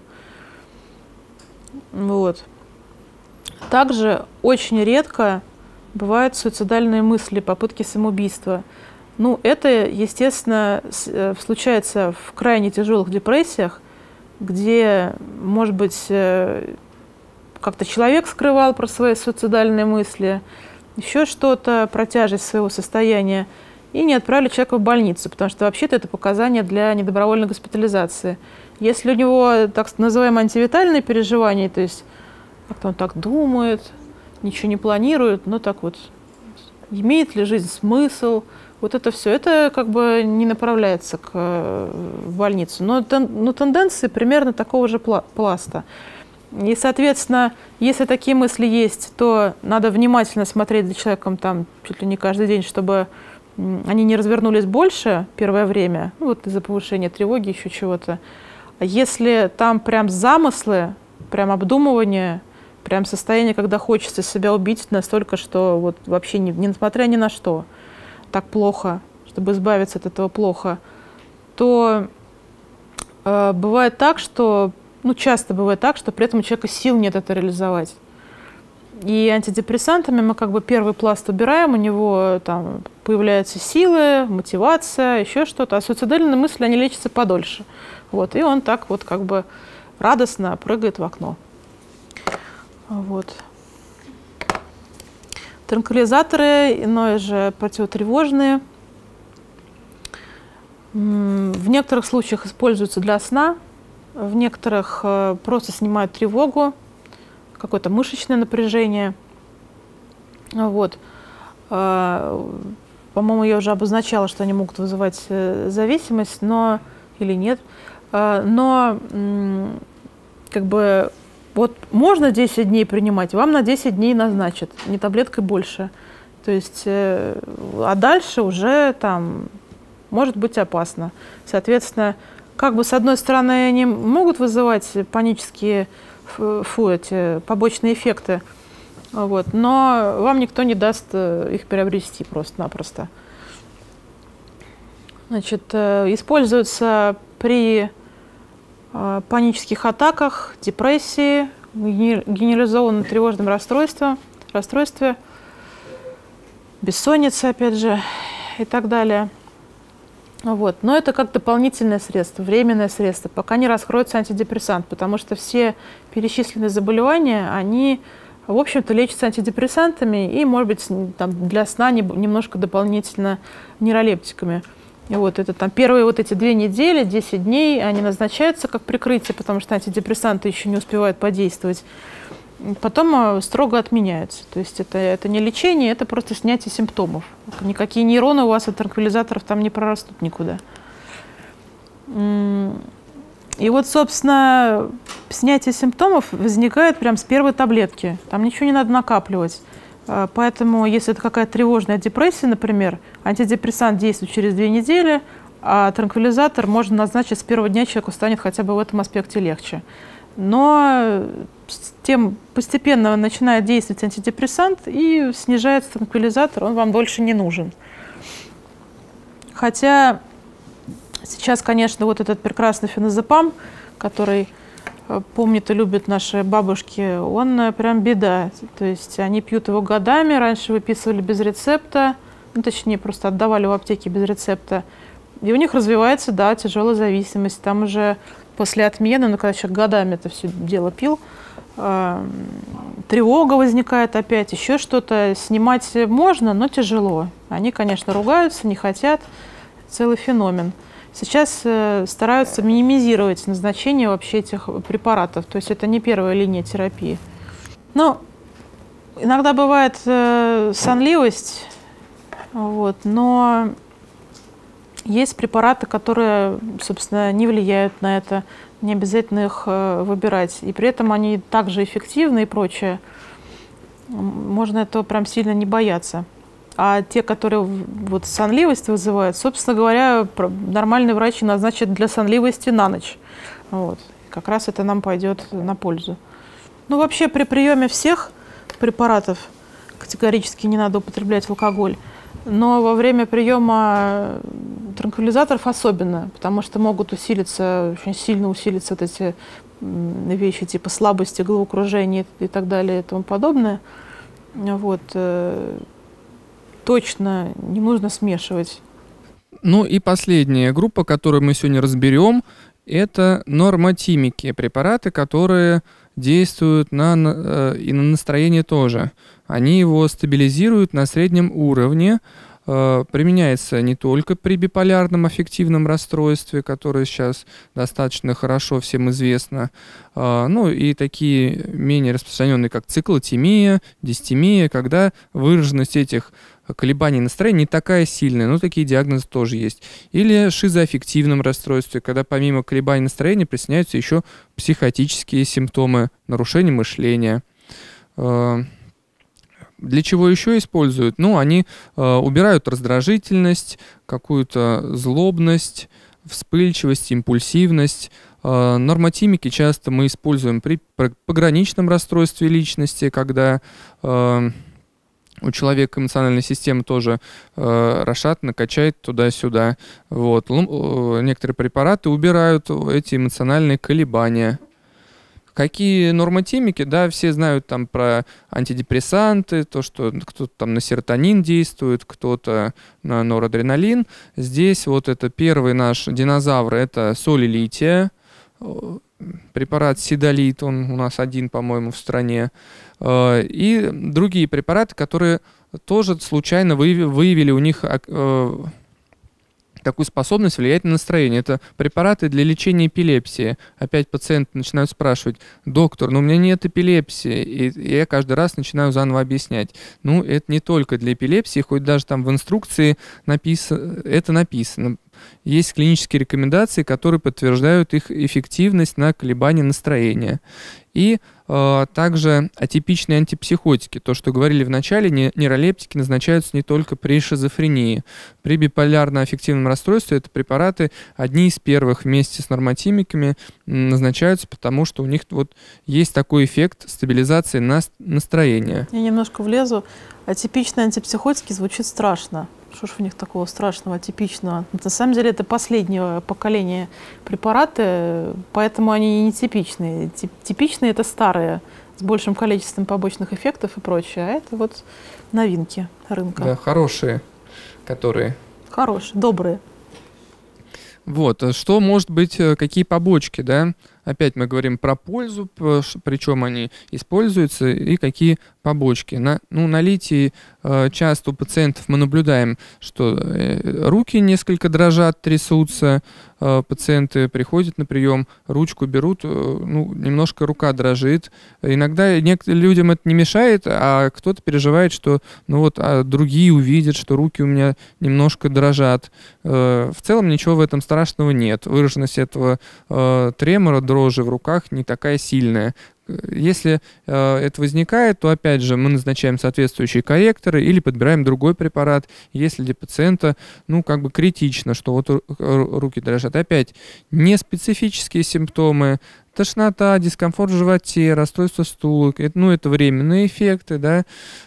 Вот. Также очень редко бывают суицидальные мысли, попытки самоубийства. Ну, это, естественно, случается в крайне тяжелых депрессиях, где, может быть, как-то человек скрывал про свои суицидальные мысли, еще что-то, про тяжесть своего состояния, и не отправили человека в больницу, потому что вообще-то это показания для недобровольной госпитализации. Если у него так называемые антивитальные переживания, то есть как-то он так думает, ничего не планирует, но так вот, имеет ли жизнь смысл, вот это все, это как бы не направляется в больницу. Но тенденции примерно такого же пласта. И, соответственно, если такие мысли есть, то надо внимательно смотреть за человеком там чуть ли не каждый день, чтобы они не развернулись больше первое время, ну, вот из-за повышения тревоги, еще чего-то. А если там прям замыслы, прям обдумывание, прям состояние, когда хочется себя убить настолько, что вот вообще несмотря ни на что, так плохо, чтобы избавиться от этого плохо, то бывает так, что, ну, часто бывает так, что при этом у человека сил нет это реализовать. И антидепрессантами мы как бы первый пласт убираем, у него там появляются силы, мотивация, еще что-то, а суицидальные мысли, они лечатся подольше. Вот, и он так вот как бы радостно прыгает в окно. Вот. Транквилизаторы, иное же противотревожные. В некоторых случаях используются для сна, в некоторых просто снимают тревогу, какое-то мышечное напряжение. Вот. По-моему, я уже обозначала, что они могут вызывать зависимость, но или нет. Но как бы вот можно 10 дней принимать, вам на 10 дней назначат, не таблеткой больше. То есть, а дальше уже там может быть опасно. Соответственно, как бы с одной стороны они могут вызывать панические эти побочные эффекты, вот, но вам никто не даст их приобрести просто-напросто. Значит, используются при панических атаках, депрессии, генерализованном тревожном расстройстве, бессоннице, опять же, и так далее. Вот. Но это как дополнительное средство, временное средство, пока не раскроется антидепрессант, потому что все перечисленные заболевания, они, в общем-то, лечатся антидепрессантами и, может быть, там, для сна немножко дополнительно нейролептиками. И вот это там первые вот эти 2 недели, 10 дней, они назначаются как прикрытие, потому что антидепрессанты еще не успевают подействовать. Потом строго отменяются. То есть это не лечение, это просто снятие симптомов. Никакие нейроны у вас от транквилизаторов там не прорастут никуда. И вот, собственно, снятие симптомов возникает прямо с первой таблетки. Там ничего не надо накапливать. Поэтому, если это какая-то тревожная депрессия, например, антидепрессант действует через 2 недели, а транквилизатор можно назначить с первого дня, человеку станет хотя бы в этом аспекте легче. Но тем постепенно начинает действовать антидепрессант и снижается транквилизатор, он вам больше не нужен. Хотя сейчас, конечно, вот этот прекрасный феназепам, который помнят и любят наши бабушки, он прям беда. То есть они пьют его годами, раньше выписывали без рецепта, ну, точнее, просто отдавали в аптеке без рецепта. И у них развивается, да, тяжелая зависимость. Там уже после отмены, ну, когда человек годами это все дело пил, тревога возникает опять, еще что-то. Снимать можно, но тяжело. Они, конечно, ругаются, не хотят. Целый феномен. Сейчас стараются минимизировать назначение вообще этих препаратов. То есть это не первая линия терапии. Но иногда бывает сонливость, вот, но есть препараты, которые, собственно, не влияют на это, не обязательно их выбирать. И при этом они также эффективны и прочее. Можно этого прям сильно не бояться. А те, которые вот сонливость вызывают, собственно говоря, нормальные врачи назначат для сонливости на ночь. Вот. Как раз это нам пойдет на пользу. Ну, вообще, при приеме всех препаратов категорически не надо употреблять алкоголь. Но во время приема транквилизаторов особенно, потому что могут усилиться, очень сильно усилиться вот эти вещи типа слабости, головокружения и так далее и тому подобное. Вот. Точно не нужно смешивать. Ну и последняя группа, которую мы сегодня разберем, это нормотимики, препараты, которые действуют и на настроение тоже. Они его стабилизируют на среднем уровне. Применяется не только при биполярном аффективном расстройстве, которое сейчас достаточно хорошо всем известно, ну и такие менее распространенные, как циклотимия, дистемия, когда выраженность этих колебаний настроения не такая сильная, но такие диагнозы тоже есть. Или шизоаффективном расстройстве, когда помимо колебаний настроения присоединяются еще психотические симптомы нарушения мышления. Для чего еще используют? Ну, они убирают раздражительность, какую-то злобность, вспыльчивость, импульсивность. Нормотимики часто мы используем при пограничном расстройстве личности, когда у человека эмоциональная система тоже расшатана, качает туда-сюда. Вот. Некоторые препараты убирают эти эмоциональные колебания. Какие нормотимики, да, все знают там про антидепрессанты, то, что кто-то там на серотонин действует, кто-то на норадреналин. Здесь вот это первый наш динозавр, это соли лития, препарат сидолит, он у нас один, по-моему, в стране, и другие препараты, которые тоже случайно выявили у них такую способность влиять на настроение. Это препараты для лечения эпилепсии. Опять пациенты начинают спрашивать: доктор, но у меня нет эпилепсии. И я каждый раз начинаю заново объяснять. Ну, это не только для эпилепсии, хоть даже там в инструкции это написано. Есть клинические рекомендации, которые подтверждают их эффективность на колебания настроения. И также атипичные антипсихотики. То, что говорили в начале, нейролептики назначаются не только при шизофрении. При биполярно-аффективном расстройстве это препараты одни из первых вместе с нормотимиками назначаются, потому что у них вот есть такой эффект стабилизации настроения. Я немножко влезу. Атипичные антипсихотики звучит страшно. Что ж в них такого страшного, атипичного? На самом деле это последнее поколение препараты, поэтому они не типичные. Типичные — это старые, с большим количеством побочных эффектов и прочее. А это вот новинки рынка. Да, хорошие, которые. Хорошие, добрые. Вот, что может быть, какие побочки, да? Опять мы говорим про пользу, причем они используются, и какие побочки. На литии часто у пациентов мы наблюдаем, что руки несколько дрожат, трясутся, пациенты приходят на прием, ручку берут, немножко рука дрожит. Иногда людям это не мешает, а кто-то переживает, что другие увидят, что руки у меня немножко дрожат. В целом ничего в этом страшного нет. Выраженность этого тремора, дрожи в руках не такая сильная. Если это возникает, то опять же мы назначаем соответствующие корректоры или подбираем другой препарат. Если для пациента критично, что вот руки дрожат. Опять неспецифические симптомы: тошнота, дискомфорт в животе, расстройство стула. Это временные эффекты, да.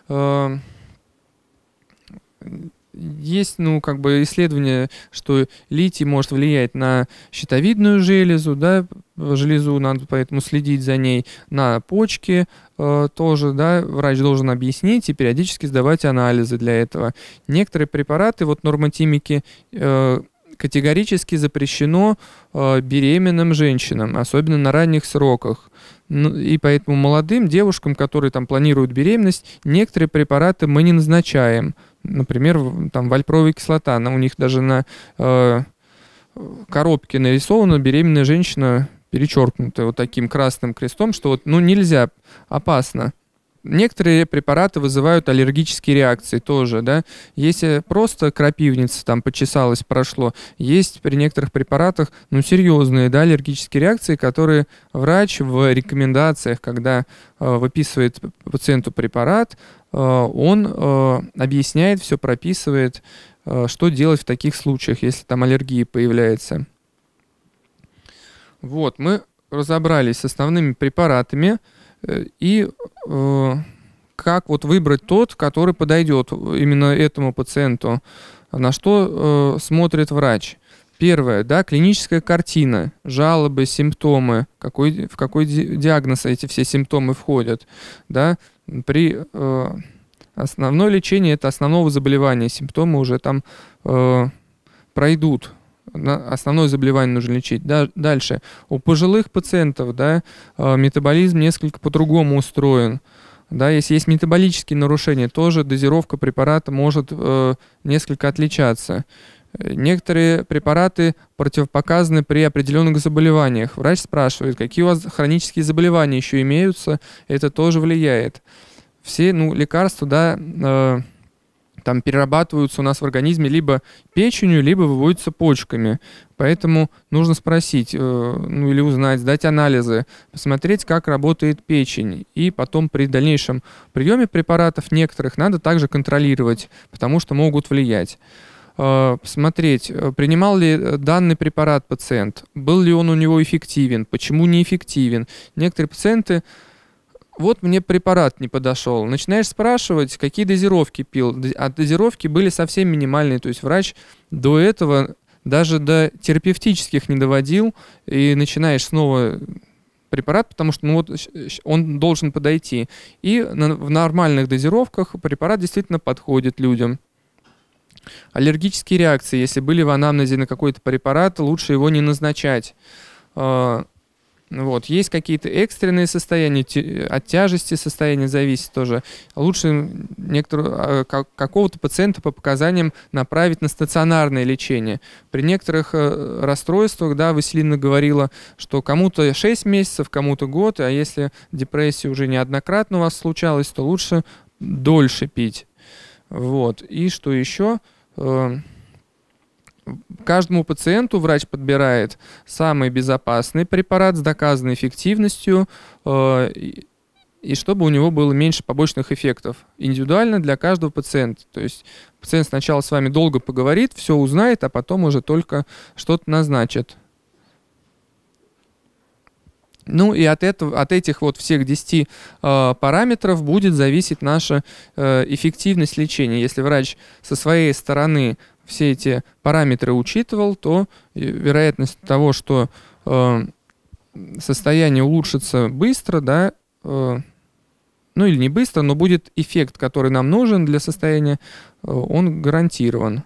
Есть, исследование, что литий может влиять на щитовидную железу, да, железу, надо поэтому следить за ней, на почки тоже, да, врач должен объяснить и периодически сдавать анализы для этого. Некоторые препараты, нормотимики, категорически запрещено беременным женщинам, особенно на ранних сроках. И поэтому молодым девушкам, которые планируют беременность, некоторые препараты мы не назначаем. Например, вальпровая кислота. У них даже на коробке нарисована беременная женщина, перечеркнутая таким красным крестом, что нельзя, опасно. Некоторые препараты вызывают аллергические реакции тоже, да. Если просто крапивница почесалась, прошло, есть при некоторых препаратах, серьезные, да, аллергические реакции, которые врач в рекомендациях, когда выписывает пациенту препарат, он объясняет, все прописывает, что делать в таких случаях, если аллергия появляется. Вот, мы разобрались с основными препаратами и как выбрать тот, который подойдет именно этому пациенту, на что смотрит врач. Первое, да, клиническая картина, жалобы, симптомы, в какой диагноз эти все симптомы входят, да. При основное лечение это основного заболевания, симптомы уже пройдут. Основное заболевание нужно лечить. Дальше. У пожилых пациентов, да, метаболизм несколько по-другому устроен. Да, если есть метаболические нарушения, тоже дозировка препарата может несколько отличаться. Некоторые препараты противопоказаны при определенных заболеваниях. Врач спрашивает, какие у вас хронические заболевания еще имеются, это тоже влияет. Все лекарства, да, перерабатываются у нас в организме либо печенью, либо выводятся почками. Поэтому нужно спросить, или узнать, сдать анализы, посмотреть, как работает печень. И потом при дальнейшем приеме препаратов некоторых надо также контролировать, потому что могут влиять. Посмотреть, принимал ли данный препарат пациент, был ли он у него эффективен, почему неэффективен. Некоторые пациенты: вот мне препарат не подошел. Начинаешь спрашивать, какие дозировки пил. А дозировки были совсем минимальные. То есть врач до этого даже до терапевтических не доводил. И начинаешь снова препарат, потому что он должен подойти. И в нормальных дозировках препарат действительно подходит людям. Аллергические реакции. Если были в анамнезе на какой-то препарат, лучше его не назначать. Вот. Есть какие-то экстренные состояния, от тяжести состояния зависит тоже. Лучше какого-то пациента по показаниям направить на стационарное лечение. При некоторых расстройствах, да, Василина говорила, что кому-то 6 месяцев, кому-то год, а если депрессия уже неоднократно у вас случалась, то лучше дольше пить. Вот. И что еще? Каждому пациенту врач подбирает самый безопасный препарат с доказанной эффективностью, и чтобы у него было меньше побочных эффектов. Индивидуально для каждого пациента. То есть пациент сначала с вами долго поговорит, все узнает, а потом уже только что-то назначит. Ну и от этих вот всех 10 параметров будет зависеть наша эффективность лечения. Если врач со своей стороны все эти параметры учитывал, то вероятность того, что состояние улучшится быстро, да, ну или не быстро, но будет эффект, который нам нужен для состояния, он гарантирован.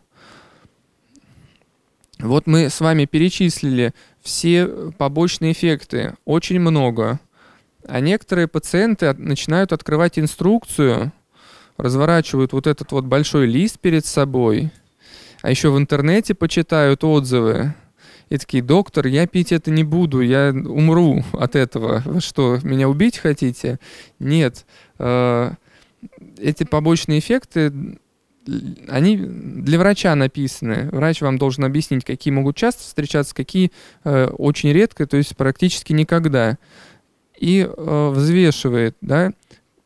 Вот мы с вами перечислили все побочные эффекты, очень много. А некоторые пациенты начинают открывать инструкцию, разворачивают вот этот вот большой лист перед собой, а еще в интернете почитают отзывы. И такие: доктор, я пить это не буду, я умру от этого. Вы что, меня убить хотите? Нет. Эти побочные эффекты, они для врача написаны. Врач вам должен объяснить, какие могут часто встречаться, какие очень редко, то есть практически никогда. И взвешивает, да.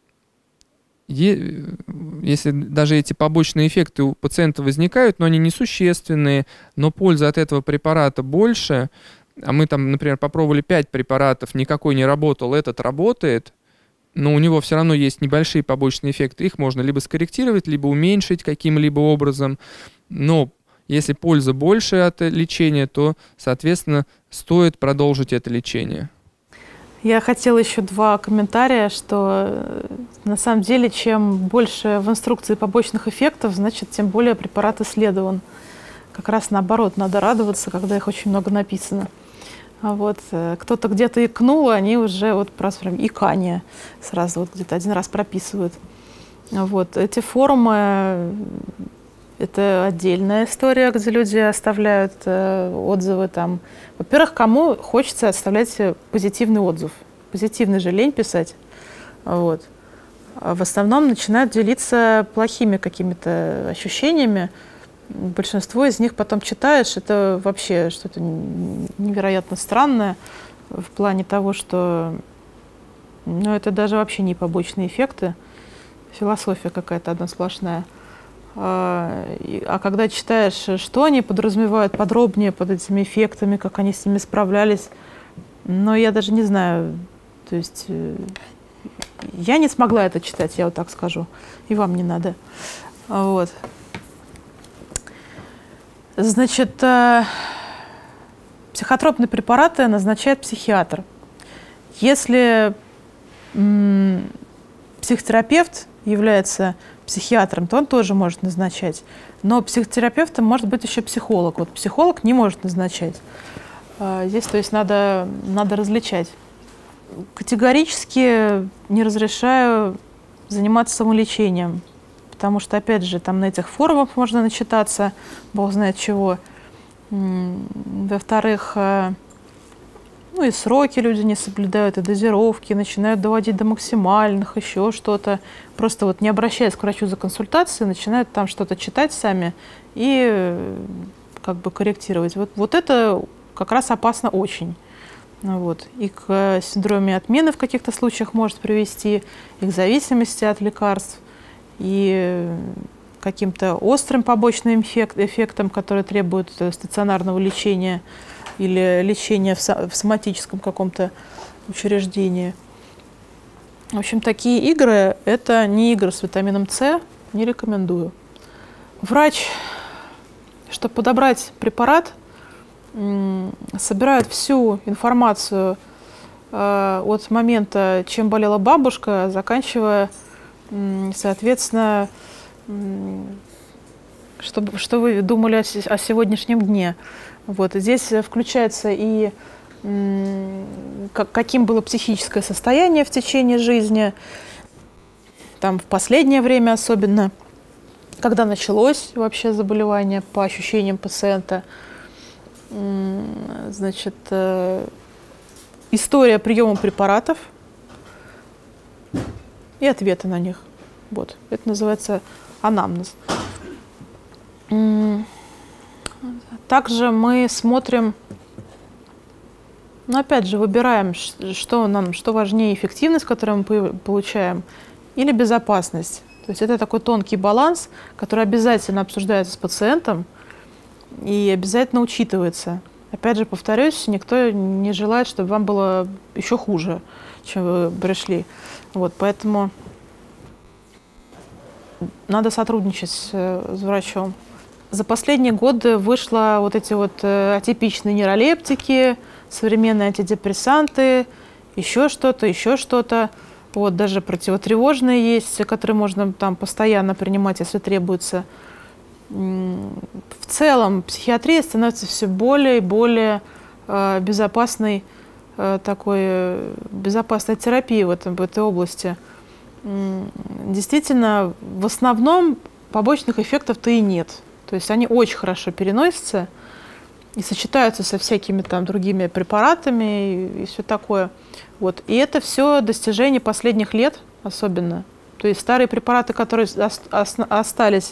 Если даже эти побочные эффекты у пациента возникают, но они несущественные, но польза от этого препарата больше, а мы там, например, попробовали 5 препаратов, никакой не работал, этот работает, но у него все равно есть небольшие побочные эффекты, их можно либо скорректировать, либо уменьшить каким-либо образом, но если польза больше от лечения, то, соответственно, стоит продолжить это лечение. Я хотела еще 2 комментария, что на самом деле, чем больше в инструкции побочных эффектов, значит, тем более препарат исследован. Как раз наоборот, надо радоваться, когда их очень много написано. А вот кто-то где-то икнул, они уже вот прям икание сразу вот где-то один раз прописывают. Вот. Эти форумы — это отдельная история, где люди оставляют отзывы там. Во-первых, кому хочется оставлять позитивный отзыв? Позитивный же лень писать. Вот. А в основном начинают делиться плохими какими-то ощущениями. Большинство из них потом читаешь, это вообще что-то невероятно странное в плане того, что это даже вообще не побочные эффекты. Философия какая-то одна сплошная. А когда читаешь, что они подразумевают подробнее под этими эффектами, как они с ними справлялись, но я даже не знаю. То есть я не смогла это читать, я вот так скажу. И вам не надо. Вот. Значит, психотропные препараты назначает психиатр. Если психотерапевт является психиатром, то он тоже может назначать. Но психотерапевтом может быть еще психолог. Вот психолог не может назначать. Здесь, то есть, надо различать. Категорически не разрешаю заниматься самолечением. Потому что, опять же, там на этих форумах можно начитаться, бог знает чего. Во-вторых, и сроки люди не соблюдают, и дозировки, начинают доводить до максимальных, еще что-то. Просто вот не обращаясь к врачу за консультацией, начинают там что-то читать сами и как бы корректировать. Вот это как раз опасно очень. Вот. И к синдроме отмены в каких-то случаях может привести, и к зависимости от лекарств, и каким-то острым побочным эффектам, которые требуют стационарного лечения или лечения в соматическом каком-то учреждении. В общем, такие игры — это не игры с витамином С, не рекомендую. Врач, чтобы подобрать препарат, собирает всю информацию от момента, чем болела бабушка, заканчивая, соответственно, что вы думали о сегодняшнем дне. Вот. Здесь включается и каким было психическое состояние в течение жизни, там в последнее время особенно, когда началось вообще заболевание по ощущениям пациента. Значит, история приема препаратов и ответы на них. Вот. Это называется анамнез. Также мы смотрим, но опять же выбираем, что важнее: эффективность, которую мы получаем, или безопасность. То есть это такой тонкий баланс, который обязательно обсуждается с пациентом и обязательно учитывается. Опять же, повторюсь, никто не желает, чтобы вам было еще хуже, чем вы пришли. Вот, поэтому надо сотрудничать с врачом. За последние годы вышло вот эти вот атипичные нейролептики, современные антидепрессанты, еще что-то. Вот, даже противотревожные есть, которые можно там постоянно принимать, если требуется. В целом психиатрия становится все более и более безопасной терапией в этой области. Действительно, в основном побочных эффектов-то и нет. То есть они очень хорошо переносятся и сочетаются со всякими там другими препаратами и все такое. Вот. И это все достижение последних лет особенно. То есть старые препараты, которые остались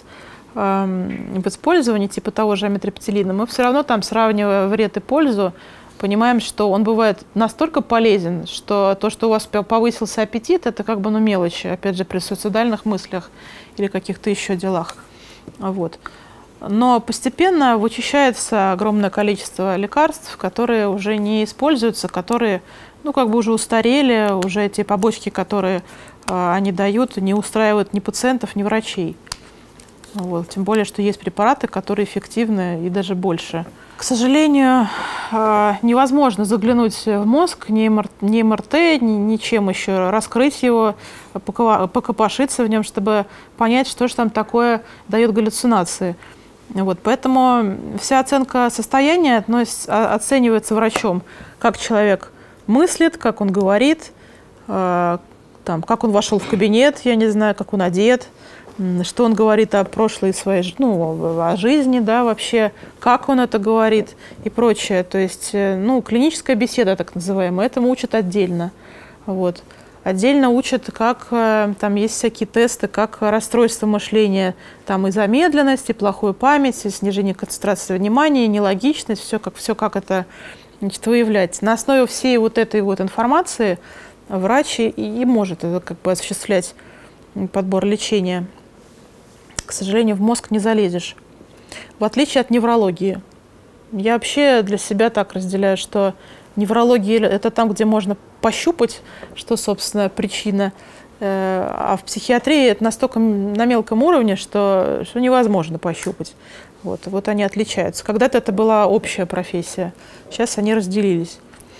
в использовании, типа того же амитриптилина, мы все равно там, сравнивая вред и пользу, понимаем, что он бывает настолько полезен, что то, что у вас повысился аппетит, это как бы мелочи, опять же, при суицидальных мыслях или каких-то еще делах. Вот. Но постепенно вычищается огромное количество лекарств, которые уже не используются, которые, уже устарели, уже эти побочки, которые они дают, не устраивают ни пациентов, ни врачей. Вот. Тем более, что есть препараты, которые эффективны и даже больше. К сожалению, невозможно заглянуть в мозг ни МРТ, ничем еще, раскрыть его, покопошиться в нем, чтобы понять, что же там такое дает галлюцинации. Вот. Поэтому вся оценка состояния оценивается врачом, как человек мыслит, как он говорит, как он вошел в кабинет, я не знаю, как он одет, что он говорит о прошлой своей, о жизни, да, вообще, как он это говорит и прочее. То есть, клиническая беседа, так называемая, этому учат отдельно. Вот. Отдельно учат, как там есть всякие тесты, как расстройство мышления, там и замедленность, и плохую память, и снижение концентрации внимания, и нелогичность, все как это выявлять. На основе всей вот этой вот информации врач и может осуществлять подбор лечения. К сожалению, в мозг не залезешь. В отличие от неврологии. Я вообще для себя так разделяю, что неврология – это там, где можно пощупать, что, собственно, причина. А в психиатрии это настолько на мелком уровне, что невозможно пощупать. Вот они отличаются. Когда-то это была общая профессия. Сейчас они разделились.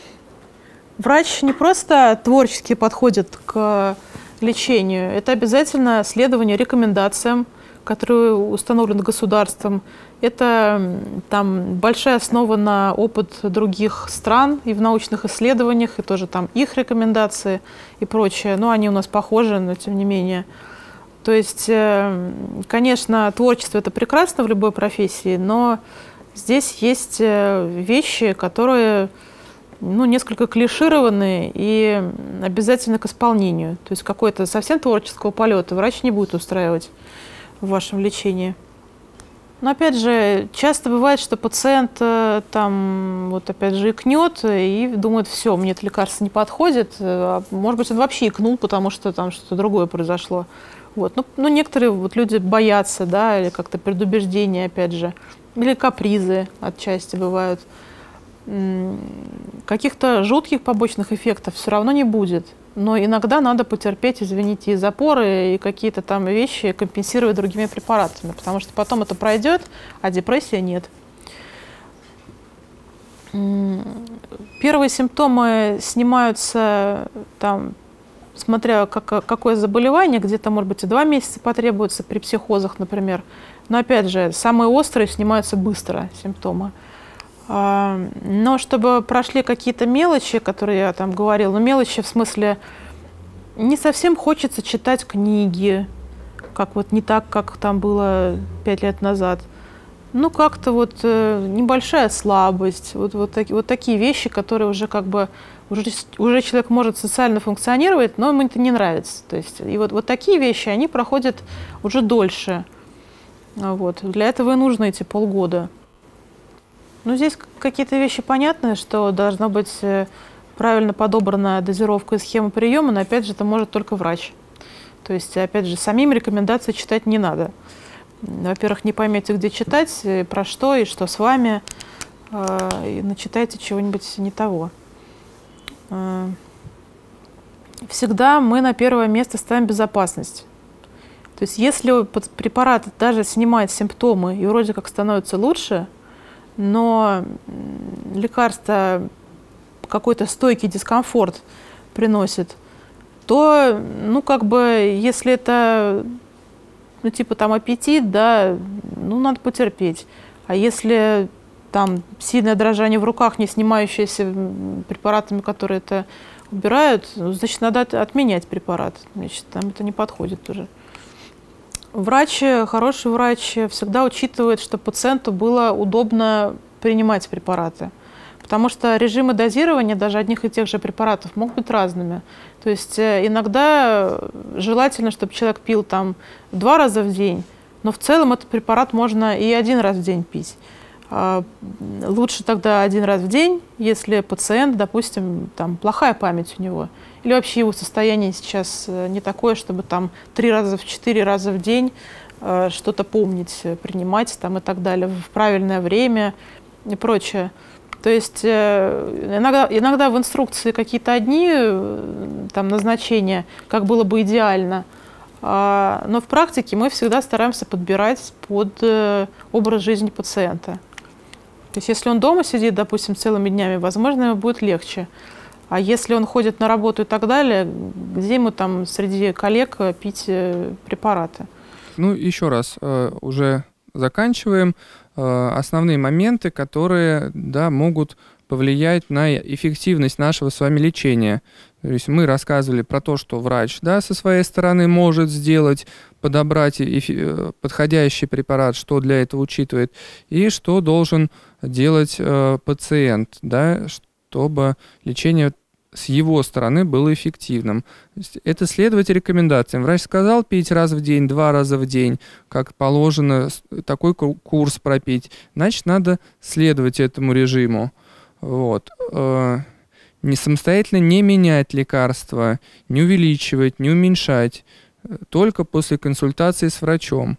Врач не просто творчески подходит к лечению. Это обязательно следование рекомендациям, которые установлены государством. Это там большая основа на опыт других стран и в научных исследованиях, и тоже там их рекомендации и прочее. Но они у нас похожи, но тем не менее. То есть, конечно, творчество – это прекрасно в любой профессии, но здесь есть вещи, которые несколько клишированы и обязательно к исполнению. То есть какой-то совсем творческого полета врач не будет устраивать в вашем лечении. Но опять же, часто бывает, что пациент опять же икнет и думает: все, мне это лекарство не подходит. Может быть, он вообще икнул, потому что там что-то другое произошло. Вот. Некоторые люди боятся, да, или как-то предубеждения, опять же, или капризы отчасти бывают. Каких-то жутких побочных эффектов все равно не будет. Но иногда надо потерпеть, извините, и запоры, и какие-то там вещи компенсировать другими препаратами, потому что потом это пройдет, а депрессия нет. Первые симптомы снимаются, смотря какое заболевание, где-то, может быть, и 2 месяца потребуется при психозах, например. Но опять же, самые острые снимаются быстро симптомы. Но чтобы прошли какие-то мелочи, которые я там говорила, ну, мелочи в смысле не совсем хочется читать книги, как вот не так, как там было 5 лет назад. Ну, как-то вот небольшая слабость, вот такие вещи, которые уже как бы, уже человек может социально функционировать, но ему это не нравится. То есть, и вот такие вещи, они проходят уже дольше. Вот. Для этого и нужно эти полгода. Ну, здесь какие-то вещи понятны, что должна быть правильно подобрана дозировка и схема приема, но, опять же, это может только врач. То есть, опять же, самим рекомендации читать не надо. Во-первых, не поймете, где читать, про что и что с вами, и начитайте чего-нибудь не того. Всегда мы на первое место ставим безопасность. То есть, если препарат даже снимает симптомы и вроде как становится лучше, но лекарство какой-то стойкий дискомфорт приносит, то, ну, как бы, если это, ну, типа, там, аппетит, да, ну, надо потерпеть. А если там сильное дрожание в руках, не снимающееся препаратами, которые это убирают, значит, надо отменять препарат. Значит, там это не подходит уже. Врач, хороший врач всегда учитывает, что пациенту было удобно принимать препараты. Потому что режимы дозирования даже одних и тех же препаратов могут быть разными. То есть иногда желательно, чтобы человек пил там 2 раза в день, но в целом этот препарат можно и 1 раз в день пить. Лучше тогда 1 раз в день, если пациент, допустим, там плохая память у него, или вообще его состояние сейчас не такое, чтобы там 3 раза, 4 раза в день что-то помнить, принимать там и так далее в правильное время и прочее. То есть иногда в инструкции какие-то одни там назначения, как было бы идеально, но в практике мы всегда стараемся подбирать под образ жизни пациента. То есть если он дома сидит, допустим, целыми днями, возможно, ему будет легче. А если он ходит на работу и так далее, где ему там среди коллег пить препараты? Ну, еще раз, уже заканчиваем. Основные моменты, которые, да, могут повлиять на эффективность нашего с вами лечения. То есть мы рассказывали про то, что врач, да, со своей стороны может сделать, подобрать подходящий препарат, что для этого учитывает, и что должен делать пациент, да, чтобы лечение с его стороны было эффективным. Это следовать рекомендациям. Врач сказал пить раз в день, 2 раза в день, как положено, такой курс пропить. Значит, надо следовать этому режиму. Вот. Не самостоятельно не менять лекарства, не увеличивать, не уменьшать. Только после консультации с врачом.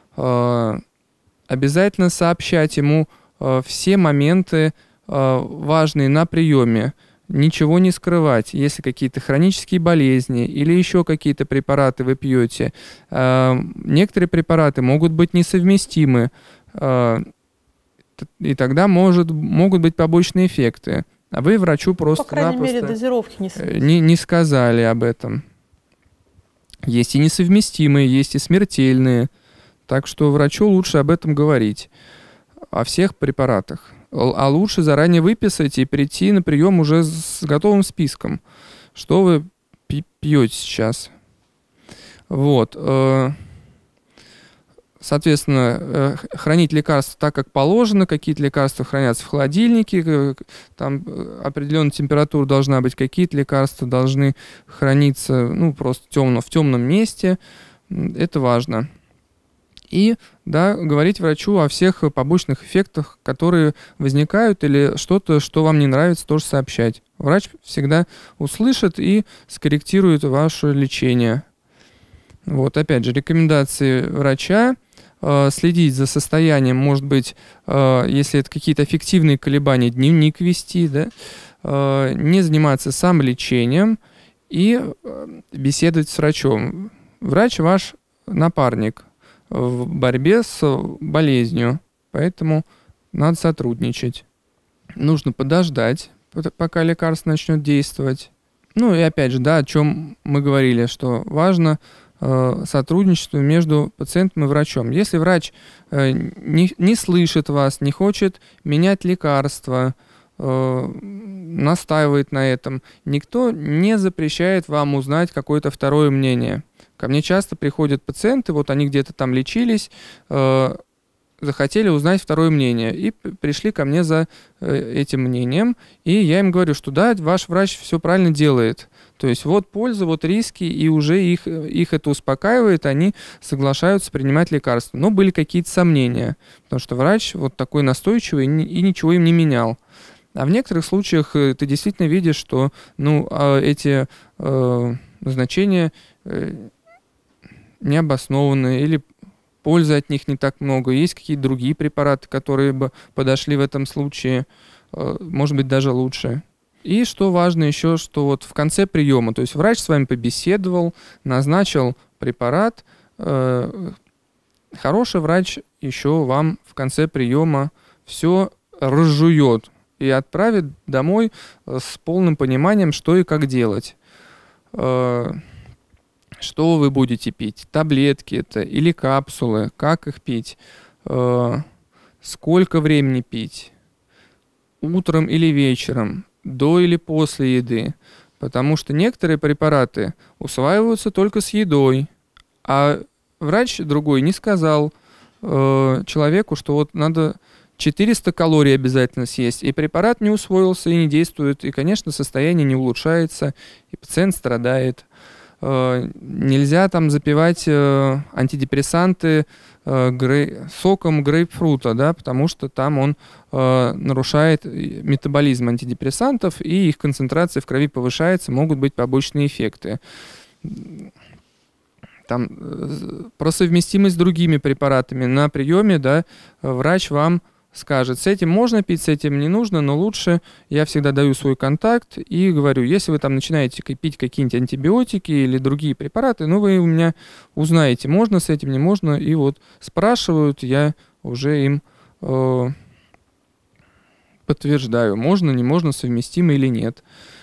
Обязательно сообщать ему все моменты важные на приеме. Ничего не скрывать. Если какие-то хронические болезни или еще какие-то препараты вы пьете, некоторые препараты могут быть несовместимы, и тогда могут быть побочные эффекты. А вы врачу просто по крайней мере, дозировки не сказали об этом. Есть и несовместимые, есть и смертельные. Так что врачу лучше об этом говорить, о всех препаратах. А лучше заранее выписать и прийти на прием уже с готовым списком, что вы пьете сейчас. Вот. Соответственно, хранить лекарства так, как положено. Какие-то лекарства хранятся в холодильнике, там определенная температура должна быть, какие-то лекарства должны храниться, ну, просто в темном месте. Это важно. И, да, говорить врачу о всех побочных эффектах, которые возникают, или что-то, что вам не нравится, тоже сообщать. Врач всегда услышит и скорректирует ваше лечение. Вот, опять же, рекомендации врача. Следить за состоянием, может быть, если это какие-то аффективные колебания, дневник вести, да, не заниматься самолечением и беседовать с врачом. Врач ваш напарник в борьбе с болезнью, поэтому надо сотрудничать. Нужно подождать, пока лекарство начнет действовать. Ну и опять же, да, о чем мы говорили, что важно сотрудничеству между пациентом и врачом. Если врач не слышит вас, не хочет менять лекарства, настаивает на этом, никто не запрещает вам узнать какое-то второе мнение. Ко мне часто приходят пациенты, вот они где-то там лечились, захотели узнать второе мнение и пришли ко мне за этим мнением, и я им говорю, что да, ваш врач все правильно делает. То есть вот польза, вот риски, и уже их это успокаивает, они соглашаются принимать лекарства. Но были какие-то сомнения, потому что врач вот такой настойчивый и ничего им не менял. А в некоторых случаях ты действительно видишь, что эти назначения необоснованные или пользы от них не так много. Есть какие-то другие препараты, которые бы подошли в этом случае, может быть, даже лучше. И что важно еще, что вот в конце приема, то есть врач с вами побеседовал, назначил препарат, хороший врач еще вам в конце приема все разжует и отправит домой с полным пониманием, что и как делать. Что вы будете пить? Таблетки это или капсулы? Как их пить? Сколько времени пить? Утром или вечером? До или после еды? Потому что некоторые препараты усваиваются только с едой, а врач другой не сказал человеку, что вот надо 400 калорий обязательно съесть, и препарат не усвоился и не действует, и, конечно, состояние не улучшается, и пациент страдает. Нельзя там запивать антидепрессанты соком грейпфрута, да, потому что там он нарушает метаболизм антидепрессантов, и их концентрация в крови повышается, могут быть побочные эффекты. Там, про совместимость с другими препаратами на приеме, да, врач вам скажет, с этим можно пить, с этим не нужно, но лучше я всегда даю свой контакт и говорю, если вы там начинаете пить какие-нибудь антибиотики или другие препараты, вы у меня узнаете, можно с этим, не можно, и вот спрашивают, я уже им подтверждаю, можно, не можно, совместимо или нет.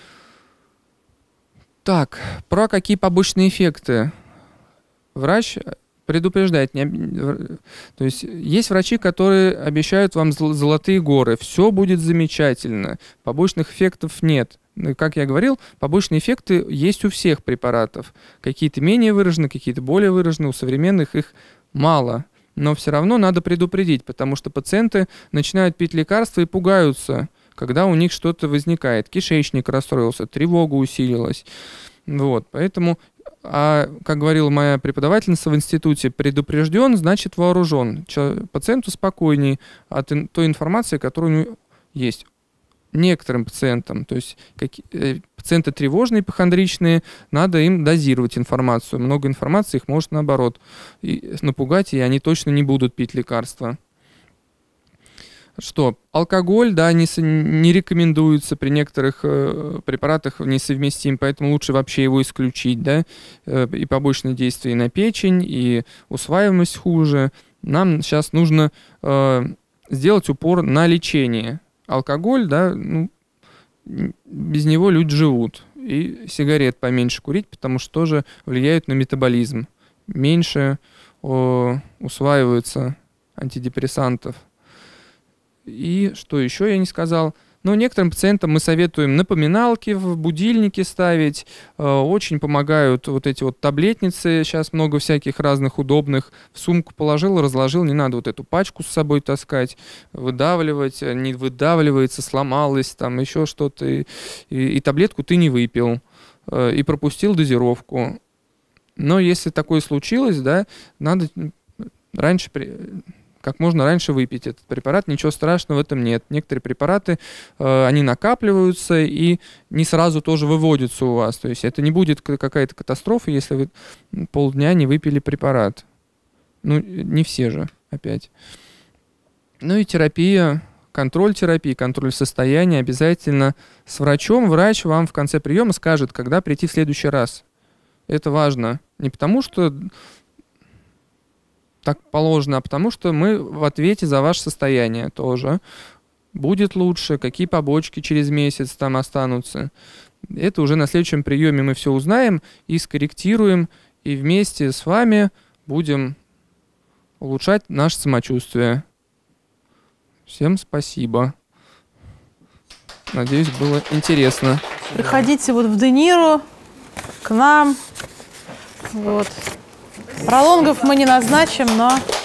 Так, про какие побочные эффекты врач предупреждает. То есть есть врачи, которые обещают вам золотые горы. Все будет замечательно. Побочных эффектов нет. Как я говорил, побочные эффекты есть у всех препаратов. Какие-то менее выражены, какие-то более выражены. У современных их мало. Но все равно надо предупредить, потому что пациенты начинают пить лекарства и пугаются, когда у них что-то возникает. Кишечник расстроился, тревога усилилась. Вот, поэтому... как говорила моя преподавательница в институте, предупрежден, значит вооружен. Пациенту спокойней от той информации, которая у него есть. Некоторым пациентам, то есть пациенты тревожные, ипохондричные, надо им дозировать информацию. Много информации их может, наоборот, напугать, и они точно не будут пить лекарства. Что? Алкоголь, да, не рекомендуется при некоторых препаратах, несовместим, поэтому лучше вообще его исключить, да, и побочные действия на печень, и усваиваемость хуже. Нам сейчас нужно сделать упор на лечение. Алкоголь, да, без него люди живут. И сигарет поменьше курить, потому что тоже влияют на метаболизм. Меньше усваиваются антидепрессантов. И что еще я не сказал? Некоторым пациентам мы советуем напоминалки в будильнике ставить. Очень помогают вот эти вот таблетницы. Сейчас много всяких разных удобных. В сумку положил, разложил. Не надо вот эту пачку с собой таскать, выдавливать. Не выдавливается, сломалось, там еще что-то. И таблетку ты не выпил. И пропустил дозировку. Но если такое случилось, да, надо раньше... как можно раньше выпить этот препарат, ничего страшного в этом нет. Некоторые препараты, они накапливаются и не сразу тоже выводятся у вас. То есть это не будет какая-то катастрофа, если вы полдня не выпили препарат. Не все же, опять. И терапия, контроль терапии, контроль состояния обязательно с врачом. Врач вам в конце приема скажет, когда прийти в следующий раз. Это важно. Не потому что... так положено, а потому что мы в ответе за ваше состояние тоже. Будет лучше, какие побочки через месяц там останутся. Это уже на следующем приеме мы все узнаем и скорректируем, и вместе с вами будем улучшать наше самочувствие. Всем спасибо. Надеюсь, было интересно. Приходите вот в Дениру к нам. Вот. Пролонгов мы не назначим, но